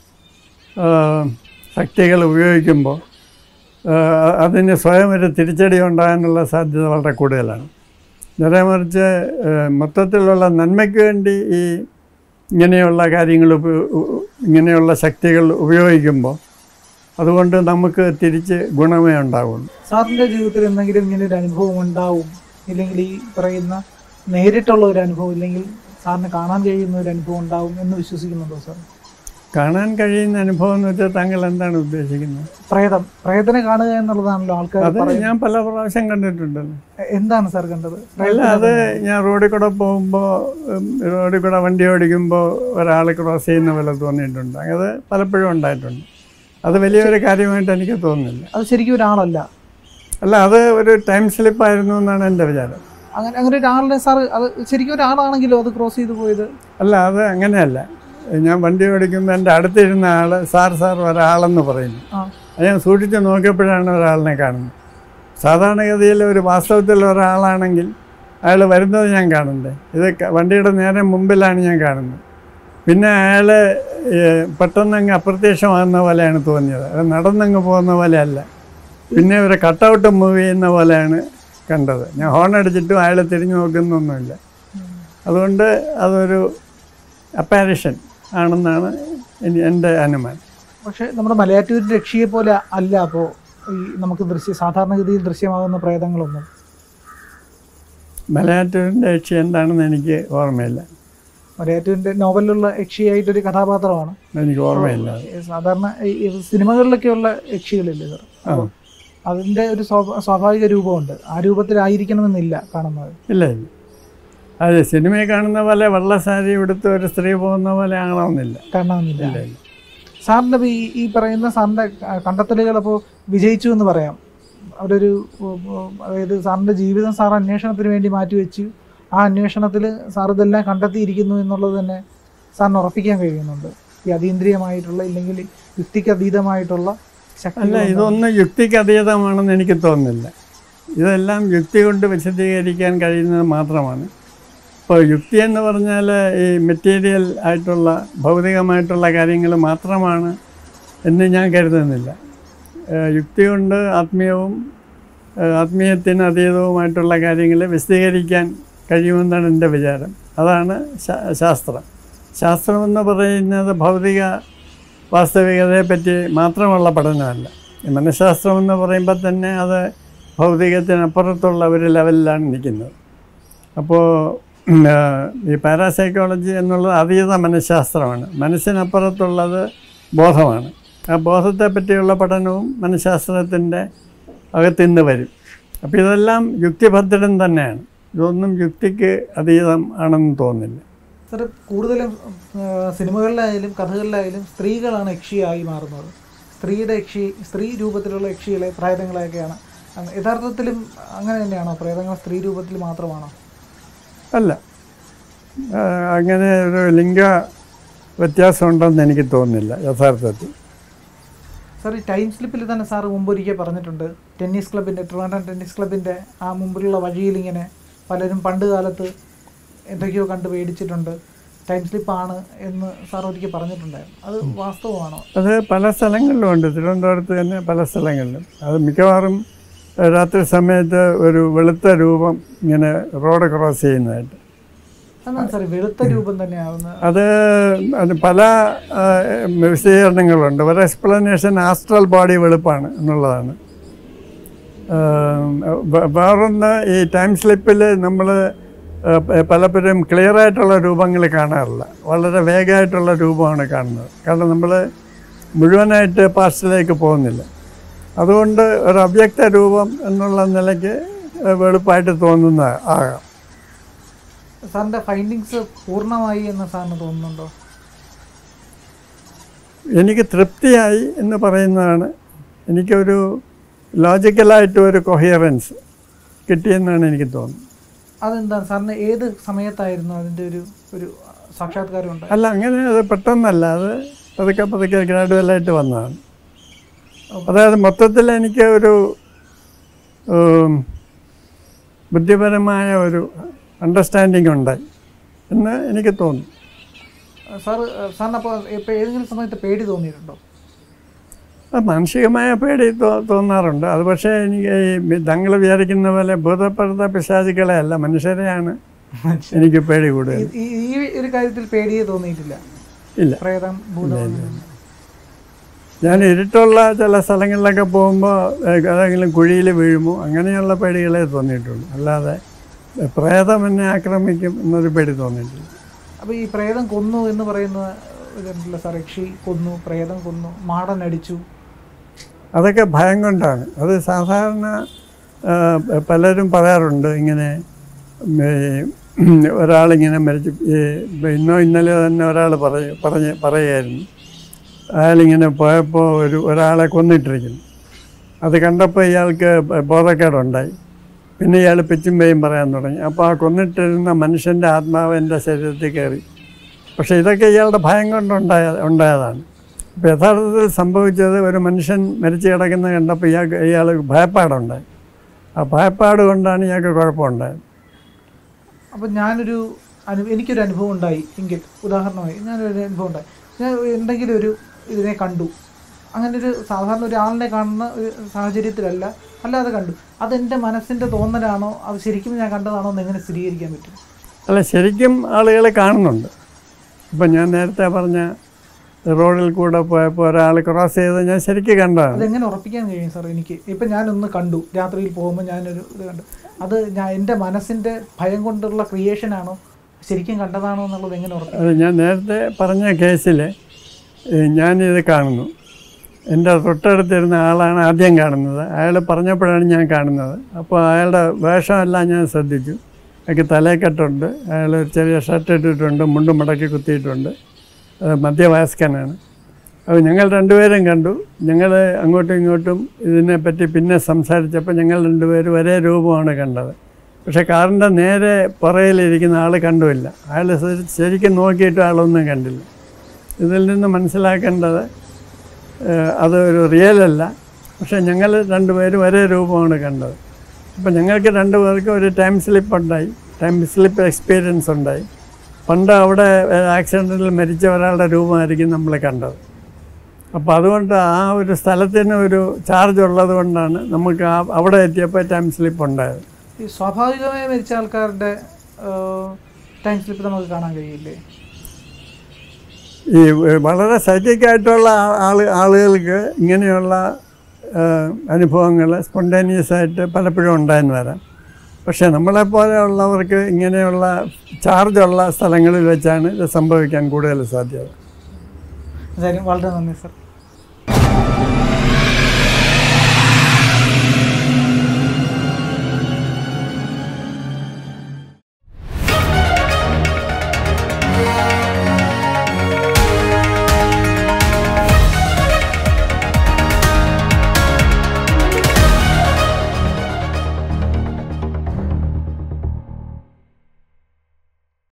ശക്തികൾ ഉപയോഗിക്കുമ്പോൾ അതിന് സ്വയം ഒരു തിരിച്ചടി ഉണ്ടാകാനുള്ള സാധ്യത വളരെ കൂടുതലാണ്. നേരെ മറിച്ച് മൊത്തത്തിലുള്ള നന്മയ്ക്ക് വേണ്ടി ഈ ഇങ്ങനെയുള്ള കാര്യങ്ങൾ ഇങ്ങനെയുള്ള ശക്തികൾ ഉപയോഗിക്കുമ്പോൾ അതുകൊണ്ട് നമുക്ക് തിരിച്ച് ഗുണമേ ഉണ്ടാവുള്ളൂ. സാറിൻ്റെ ജീവിതത്തിൽ എന്തെങ്കിലും ഇങ്ങനെ ഒരു അനുഭവം ഉണ്ടാവും, ഇല്ലെങ്കിൽ ഈ പറയുന്ന നേരിട്ടുള്ള ഒരു അനുഭവം ഇല്ലെങ്കിൽ സാറിന് കാണാൻ കഴിയുന്ന ഒരു അനുഭവം ഉണ്ടാവും എന്ന് വിശ്വസിക്കുന്നുണ്ടോ സാർ? കാണാൻ കഴിയുന്ന അനുഭവം എന്ന് വെച്ചാൽ താങ്കൾ എന്താണ് ഉദ്ദേശിക്കുന്നത്? പ്രേതത്തിനെ കാണുക എന്നുള്ളതാണല്ലോ ആൾക്കാർ. അത് ഞാൻ പല പ്രാവശ്യം കണ്ടിട്ടുണ്ടല്ലോ. എന്താണ് സാർ കണ്ടത്? അല്ല, അത് ഞാൻ റോഡിൽ കൂടെ പോകുമ്പോൾ, റോഡിൽ കൂടെ വണ്ടി ഓടിക്കുമ്പോൾ ഒരാൾ ക്രോസ് ചെയ്യുന്ന പോലെ തോന്നിയിട്ടുണ്ട്. അത് പലപ്പോഴും ഉണ്ടായിട്ടുണ്ട്. അത് വലിയൊരു കാര്യമായിട്ട് എനിക്ക് തോന്നുന്നില്ല. അത് ശരിക്കും ഒരാളല്ല. അല്ല, അത് ഒരു ടൈം സ്ലിപ്പായിരുന്നു എന്നാണ് എൻ്റെ വിചാരം. അങ്ങനെ ഒരാളുടെ സാർ, അത് ശരിക്കും ഒരാളാണെങ്കിലോ അത് ക്രോസ് ചെയ്ത് പോയത്? അല്ല, അത് അങ്ങനെയല്ല. ഞാൻ വണ്ടി ഓടിക്കുമ്പോൾ എൻ്റെ അടുത്തിരുന്ന ആൾ സാർ ഒരാളെന്ന് പറയുന്നു. അത് ഞാൻ സൂക്ഷിച്ച് നോക്കിയപ്പോഴാണ് ഒരാളിനെ കാണുന്നത്. സാധാരണഗതിയിൽ ഒരു വാസ്തവത്തിൽ ഒരാളാണെങ്കിൽ അയാൾ വരുന്നത് ഞാൻ കാണണ്ടേ? ഇത് വണ്ടിയുടെ നേരെ മുമ്പിലാണ് ഞാൻ കാണുന്നത്. പിന്നെ അയാൾ പെട്ടെന്നങ്ങ് അപ്രത്യക്ഷമാകുന്ന പോലെയാണ് തോന്നിയത്. അത് നടന്നങ്ങ് പോകുന്ന പോലെയല്ല. പിന്നെ ഒരു കട്ടൗട്ട് മൂവ് ചെയ്യുന്ന പോലെയാണ് കണ്ടത്. ഞാൻ ഹോൺ അടിച്ചിട്ടും അയാൾ തിരിഞ്ഞു നോക്കുന്നൊന്നുമില്ല. അതുകൊണ്ട് അതൊരു അപ്പാരിഷൻ ആണെന്നാണ് എൻ്റെ അനുമാനം. പക്ഷേ നമ്മുടെ മലയാറ്റൂർ രക്ഷിയെ പോലെ അല്ല അപ്പോൾ ഈ നമുക്ക് സാധാരണഗതിയിൽ ദൃശ്യമാകുന്ന പ്രേതങ്ങളൊന്നും. മലയാറ്റൂരിൻ്റെ യക്ഷി എന്താണെന്ന് എനിക്ക് ഓർമ്മയില്ല. മലയാറ്റൂരിൻ്റെ നോവലിലുള്ള യക്ഷിയായിട്ടൊരു കഥാപാത്രമാണ്. എനിക്ക് ഓർമ്മയില്ല. സാധാരണ സിനിമകളിലൊക്കെയുള്ള യക്ഷികളില്ലേ സാർ, അതിൻ്റെ ഒരു സ്വാഭാവിക രൂപമുണ്ട്. ആ രൂപത്തിലായിരിക്കണമെന്നില്ല കാണുന്നത്. ഇല്ല, അത് സിനിമയിൽ കാണുന്ന പോലെ വെള്ള സാരി എടുത്ത് ഒരു സ്ത്രീ പോകുന്ന പോലെ കാണണമെന്നില്ല. സാറിൻ്റെ ഈ പറയുന്ന സാറിൻ്റെ കണ്ടെത്തലുകൾ അപ്പോൾ വിജയിച്ചു എന്ന് പറയാം. അവരൊരു അതായത് സാറിൻ്റെ ജീവിതം സാർ അന്വേഷണത്തിന് വേണ്ടി മാറ്റിവെച്ചു. ആ അന്വേഷണത്തിൽ സാർ ഇതെല്ലാം കണ്ടെത്തിയിരിക്കുന്നു എന്നുള്ളത് തന്നെ സാറിന് ഉറപ്പിക്കാൻ കഴിയുന്നുണ്ട്. ഈ അതീന്ദ്രിയമായിട്ടുള്ള ഇല്ലെങ്കിൽ യുക്തിക്ക് അതീതമായിട്ടുള്ള ശക്തി. അല്ല, ഇതൊന്നും യുക്തിക്ക് അതീതമാണെന്ന് എനിക്ക് തോന്നുന്നില്ല. ഇതെല്ലാം യുക്തി കൊണ്ട് വിശദീകരിക്കാൻ കഴിയുന്നത് മാത്രമാണ്. ഇപ്പോൾ യുക്തി എന്ന് പറഞ്ഞാൽ ഈ മെറ്റീരിയൽ ആയിട്ടുള്ള ഭൗതികമായിട്ടുള്ള കാര്യങ്ങൾ മാത്രമാണ് എന്ന് ഞാൻ കരുതുന്നില്ല. യുക്തി കൊണ്ട് ആത്മീയത്തിന് അതീതവുമായിട്ടുള്ള കാര്യങ്ങൾ വിശദീകരിക്കാൻ കഴിയുമെന്നാണ് എൻ്റെ വിചാരം. അതാണ് ശാസ്ത്രമെന്ന് പറയുന്നത് ഭൗതിക വാസ്തവികതയെപ്പറ്റി മാത്രമുള്ള പഠനമല്ല. ഈ മനഃശാസ്ത്രമെന്ന് പറയുമ്പോൾ തന്നെ അത് ഭൗതികത്തിനപ്പുറത്തുള്ള ഒരു ലെവലിലാണ് നിൽക്കുന്നത്. അപ്പോൾ ഈ പാരാസൈക്കോളജി എന്നുള്ളത് അതീത മനഃശാസ്ത്രമാണ്. മനസ്സിനപ്പുറത്തുള്ളത് ബോധമാണ്. ആ ബോധത്തെ പറ്റിയുള്ള പഠനവും മനഃശാസ്ത്രത്തിൻ്റെ അകത്തുനിന്ന് വരും. അപ്പോൾ ഇതെല്ലാം യുക്തിഭദ്രം തന്നെയാണ്. ഇതൊന്നും യുക്തിക്ക് അതീതം ആണെന്ന് തോന്നുന്നില്ല. സാർ, കൂടുതലും സിനിമകളിലായാലും കഥകളിലായാലും സ്ത്രീകളാണ് യക്ഷിയായി മാറുന്നത്. സ്ത്രീ രൂപത്തിലുള്ള യക്ഷികളെ പ്രേതങ്ങളെയൊക്കെയാണ്. യഥാർത്ഥത്തിലും അങ്ങനെ തന്നെയാണോ? പ്രേതങ്ങൾ സ്ത്രീ രൂപത്തിൽ മാത്രമാണോ? അല്ല, അങ്ങനെ ഒരു ലിംഗ വ്യത്യാസം ഉണ്ടെന്ന് എനിക്ക് തോന്നുന്നില്ല യഥാർത്ഥത്തിൽ. സാർ, ഈ ടൈം സ്ലിപ്പിൽ തന്നെ സാറ് മുമ്പൊരിക്കൽ പറഞ്ഞിട്ടുണ്ട്, ട്രിവാൻഡ്രം ടെന്നീസ് ക്ലബിൻ്റെ ആ മുമ്പിലുള്ള വഴിയിൽ ഇങ്ങനെ പലരും പണ്ട് കാലത്ത് എന്തൊക്കെയോ കണ്ട് പേടിച്ചിട്ടുണ്ട്, ടൈം സ്ലിപ്പാണ് എന്ന് സാർ ഒരിക്കൽ പറഞ്ഞിട്ടുണ്ടായിരുന്നു. അത് വാസ്തവമാണോ? അത് പല സ്ഥലങ്ങളിലും ഉണ്ട്. തിരുവനന്തപുരത്ത് തന്നെ പല സ്ഥലങ്ങളിലും. അത് മിക്കവാറും രാത്രി സമയത്ത് ഒരു വെളുത്ത രൂപം ഇങ്ങനെ റോഡ് ക്രോസ് ചെയ്യുന്നതായിട്ട്. വെളുത്ത രൂപം തന്നെയാവുന്നത് അത് പല വിശദീകരണങ്ങളുണ്ട്. ഒരു എക്സ്പ്ലനേഷൻ ആസ്ട്രൽ ബോഡി വെളുപ്പാണ് എന്നുള്ളതാണ്. വേറൊന്ന്, ഈ ടൈം സ്ലിപ്പിൽ നമ്മൾ പലപ്പോഴും ക്ലിയറായിട്ടുള്ള രൂപങ്ങൾ കാണാറില്ല. വളരെ വേഗമായിട്ടുള്ള രൂപമാണ് കാണുന്നത്. കാരണം നമ്മൾ മുഴുവനായിട്ട് പാസ്റ്റിലേക്ക് പോകുന്നില്ല. അതുകൊണ്ട് ഒരു അവ്യക്ത രൂപം എന്നുള്ള നിലയ്ക്ക് വെളുപ്പായിട്ട് തോന്നുന്ന ആകാം. സാറിൻ്റെ ഫൈൻഡിങ്സ് പൂർണ്ണമായി എന്ന് സാറിന് തോന്നുന്നുണ്ടോ? എനിക്ക് തൃപ്തിയായി എന്ന് പറയുന്നതാണ്. എനിക്കൊരു ലോജിക്കലായിട്ട് ഒരു കൊഹിയറൻസ് കിട്ടിയെന്നാണ് എനിക്ക് തോന്നുന്നത്. അതെന്താണ് സാറിന് ഏത് സമയത്തായിരുന്നു അതിൻ്റെ ഒരു സാക്ഷാത്കാരം ഉണ്ട്? അല്ല, അങ്ങനെ അത് പെട്ടെന്നല്ല, അത് പതുക്കെ ഗ്രാഡുവലായിട്ട് വന്നതാണ്. അതായത് മൊത്തത്തിൽ എനിക്ക് ഒരു ബുദ്ധിപരമായ ഒരു അണ്ടർസ്റ്റാൻഡിങ് ഉണ്ടായി എന്ന് എനിക്ക് തോന്നുന്നു. സാറിനപ്പോൾ ഇപ്പോൾ ഏതെങ്കിലും സമയത്ത് പേടി തോന്നിയിട്ടുണ്ടോ? മാനസികമായ പേടി തോന്നാറുണ്ട്. അത് പക്ഷേ എനിക്ക് തങ്ങൾ വിചാരിക്കുന്ന പോലെ ഭൂതപ്രേത പിശാചുക്കളെ അല്ല, മനുഷ്യരെയാണ് എനിക്ക് പേടി കൂടുതൽ. ഈ ഒരു കാര്യത്തിൽ പേടിയെ തോന്നിയിട്ടില്ല? ഇല്ല. പ്രേതം, ഭൂതം. ഞാൻ ഇരുട്ടുള്ള ചില സ്ഥലങ്ങളിലൊക്കെ പോകുമ്പോൾ ഏതെങ്കിലും കുഴിയിൽ വീഴുമോ അങ്ങനെയുള്ള പേടികളെ തോന്നിയിട്ടുള്ളൂ. അല്ലാതെ പ്രേതം എന്നെ ആക്രമിക്കും എന്നൊരു പേടി തോന്നിയിട്ടില്ല. അപ്പോൾ ഈ പ്രേതം കൊന്നു എന്ന് പറയുന്ന ഇതുണ്ടല്ലോ സാർ, യക്ഷി കൊന്നു, പ്രേതം കൊന്നു, മാടനടിച്ചു, അതൊക്കെ ഭയം കൊണ്ടാണ്. അത് സാധാരണ പലരും പറയാറുണ്ട്. ഇങ്ങനെ ഒരാളിങ്ങനെ മരിച്ചു, ഇന്നലെ തന്നെ ഒരാൾ പറയുമായിരുന്നു, അയാളിങ്ങനെ പോയപ്പോൾ ഒരാളെ കൊന്നിട്ടിരിക്കുന്നു. അത് കണ്ടപ്പോൾ ഇയാൾക്ക് ബോധക്കേടുണ്ടായി. പിന്നെ ഇയാൾ പിച്ചും പേയും പറയാൻ തുടങ്ങി. അപ്പോൾ ആ കൊന്നിട്ടിരുന്ന മനുഷ്യൻ്റെ ആത്മാവ് എൻ്റെ ശരീരത്തിൽ കയറി. പക്ഷേ ഇതൊക്കെ ഇയാളുടെ ഭയം കൊണ്ടുണ്ടായതാണ്. അപ്പോൾ യഥാർത്ഥത്തിൽ സംഭവിച്ചത്, ഒരു മനുഷ്യൻ മരിച്ചു കിടക്കുന്നത് കണ്ടപ്പോൾ ഇയാൾ ഭയപ്പാടുണ്ടായി. ആ ഭയപ്പാട് കൊണ്ടാണ് ഇയാൾക്ക് കുഴപ്പമുണ്ടായത്. അപ്പോൾ എനിക്കൊരു അനുഭവം ഉണ്ടായി എങ്കിൽ, ഉദാഹരണമായി ഞാനൊരു അനുഭവം ഉണ്ടായി, ഞാൻ എന്തെങ്കിലും ഒരു ഇതിനെ കണ്ടു, അങ്ങനെ ഒരു സാധാരണ ഒരാളിനെ കാണുന്ന ഒരു സാഹചര്യത്തിലല്ല, അല്ലാതെ കണ്ടു, അതെൻ്റെ മനസ്സിൻ്റെ തോന്നലാണോ, അത് ശരിക്കും ഞാൻ കണ്ടതാണോ എന്ന് എങ്ങനെ സ്ഥിരീകരിക്കാൻ പറ്റും? അല്ല, ശരിക്കും ആളുകളെ കാണുന്നുണ്ട്. ഇപ്പം ഞാൻ നേരത്തെ പറഞ്ഞ റോഡിൽ കൂടെ പോയപ്പോൾ ഒരാൾ ക്രോസ് ചെയ്ത് ഞാൻ ശരിക്കും കണ്ടതാണ്. അതെങ്ങനെ ഉറപ്പിക്കാൻ കഴിയും സാർ? എനിക്ക് ഇപ്പം ഞാനൊന്ന് കണ്ടു, രാത്രിയിൽ പോകുമ്പോൾ ഞാനൊരു ഇത് കണ്ടു, അത് എൻ്റെ മനസ്സിൻ്റെ ഭയം കൊണ്ടുള്ള ക്രിയേഷനാണോ, ശരിക്കും കണ്ടതാണോ എന്നുള്ളത് എങ്ങനെ ഉറപ്പിക്കും? അത് ഞാൻ നേരത്തെ പറഞ്ഞ കേസിൽ ഞാനിത് കാണുന്നു. എൻ്റെ തൊട്ടടുത്തിരുന്ന ആളാണ് ആദ്യം കാണുന്നത്. അയാൾ പറഞ്ഞപ്പോഴാണ് ഞാൻ കാണുന്നത്. അപ്പോൾ അയാളുടെ വേഷമെല്ലാം ഞാൻ ശ്രദ്ധിച്ചു. അയാൾക്ക് തലക്കെട്ടുണ്ട്, അയാൾ ഒരു ചെറിയ ഷർട്ട് ഇട്ടിട്ടുണ്ട്, മുണ്ടും മടക്കി കുത്തിയിട്ടുണ്ട്, മധ്യവയസ്കനാണ്. അപ്പോൾ ഞങ്ങൾ രണ്ടുപേരും കണ്ടു. ഞങ്ങൾ അങ്ങോട്ടും ഇങ്ങോട്ടും ഇതിനെപ്പറ്റി പിന്നെ സംസാരിച്ചപ്പോൾ ഞങ്ങൾ രണ്ടുപേരും ഒരേ രൂപമാണ് കണ്ടത്. പക്ഷേ കാറിൻ്റെ നേരെ പുറകിലിരിക്കുന്ന ആൾ കണ്ടുമില്ല. അയാൾ ശരിക്കും നോക്കിയിട്ട് ആളൊന്നും കണ്ടില്ല. ഇതിൽ നിന്ന് മനസ്സിലാക്കേണ്ടത് അതൊരു റിയലല്ല, പക്ഷേ ഞങ്ങൾ രണ്ടുപേരും ഒരേ രൂപമാണ് കണ്ടത്. അപ്പോൾ ഞങ്ങൾക്ക് രണ്ടുപേർക്കും ഒരു ടൈം സ്ലിപ്പ് എക്സ്പീരിയൻസ് ഉണ്ടായി. പണ്ട് അവിടെ ആക്സിഡൻറ്റിൽ മരിച്ച ഒരാളുടെ രൂപമായിരിക്കും നമ്മൾ കണ്ടത്. അപ്പോൾ അതുകൊണ്ട് ആ ഒരു സ്ഥലത്തിന് ഒരു ചാർജ് ഉള്ളത് കൊണ്ടാണ് നമുക്ക് അവിടെ എത്തിയപ്പോൾ ടൈം സ്ലിപ്പ് ഉണ്ടായത്. ഈ സ്വാഭാവികമായി മരിച്ച ആൾക്കാരുടെ ടൈം സ്ലിപ്പ് നമുക്ക് കാണാൻ കഴിയില്ലേ? ഈ വളരെ സൈക്കിക്കായിട്ടുള്ള ആളുകൾക്ക് ഇങ്ങനെയുള്ള അനുഭവങ്ങൾ സ്പോണ്ടേനിയസ് ആയിട്ട് പലപ്പോഴും ഉണ്ടായെന്ന് വരാം. പക്ഷേ നമ്മളെപ്പോലെയുള്ളവർക്ക് ഇങ്ങനെയുള്ള ചാർജുള്ള സ്ഥലങ്ങളിൽ വെച്ചാണ് ഇത് സംഭവിക്കാൻ കൂടുതൽ സാധ്യത. വളരെ നന്ദി സർ.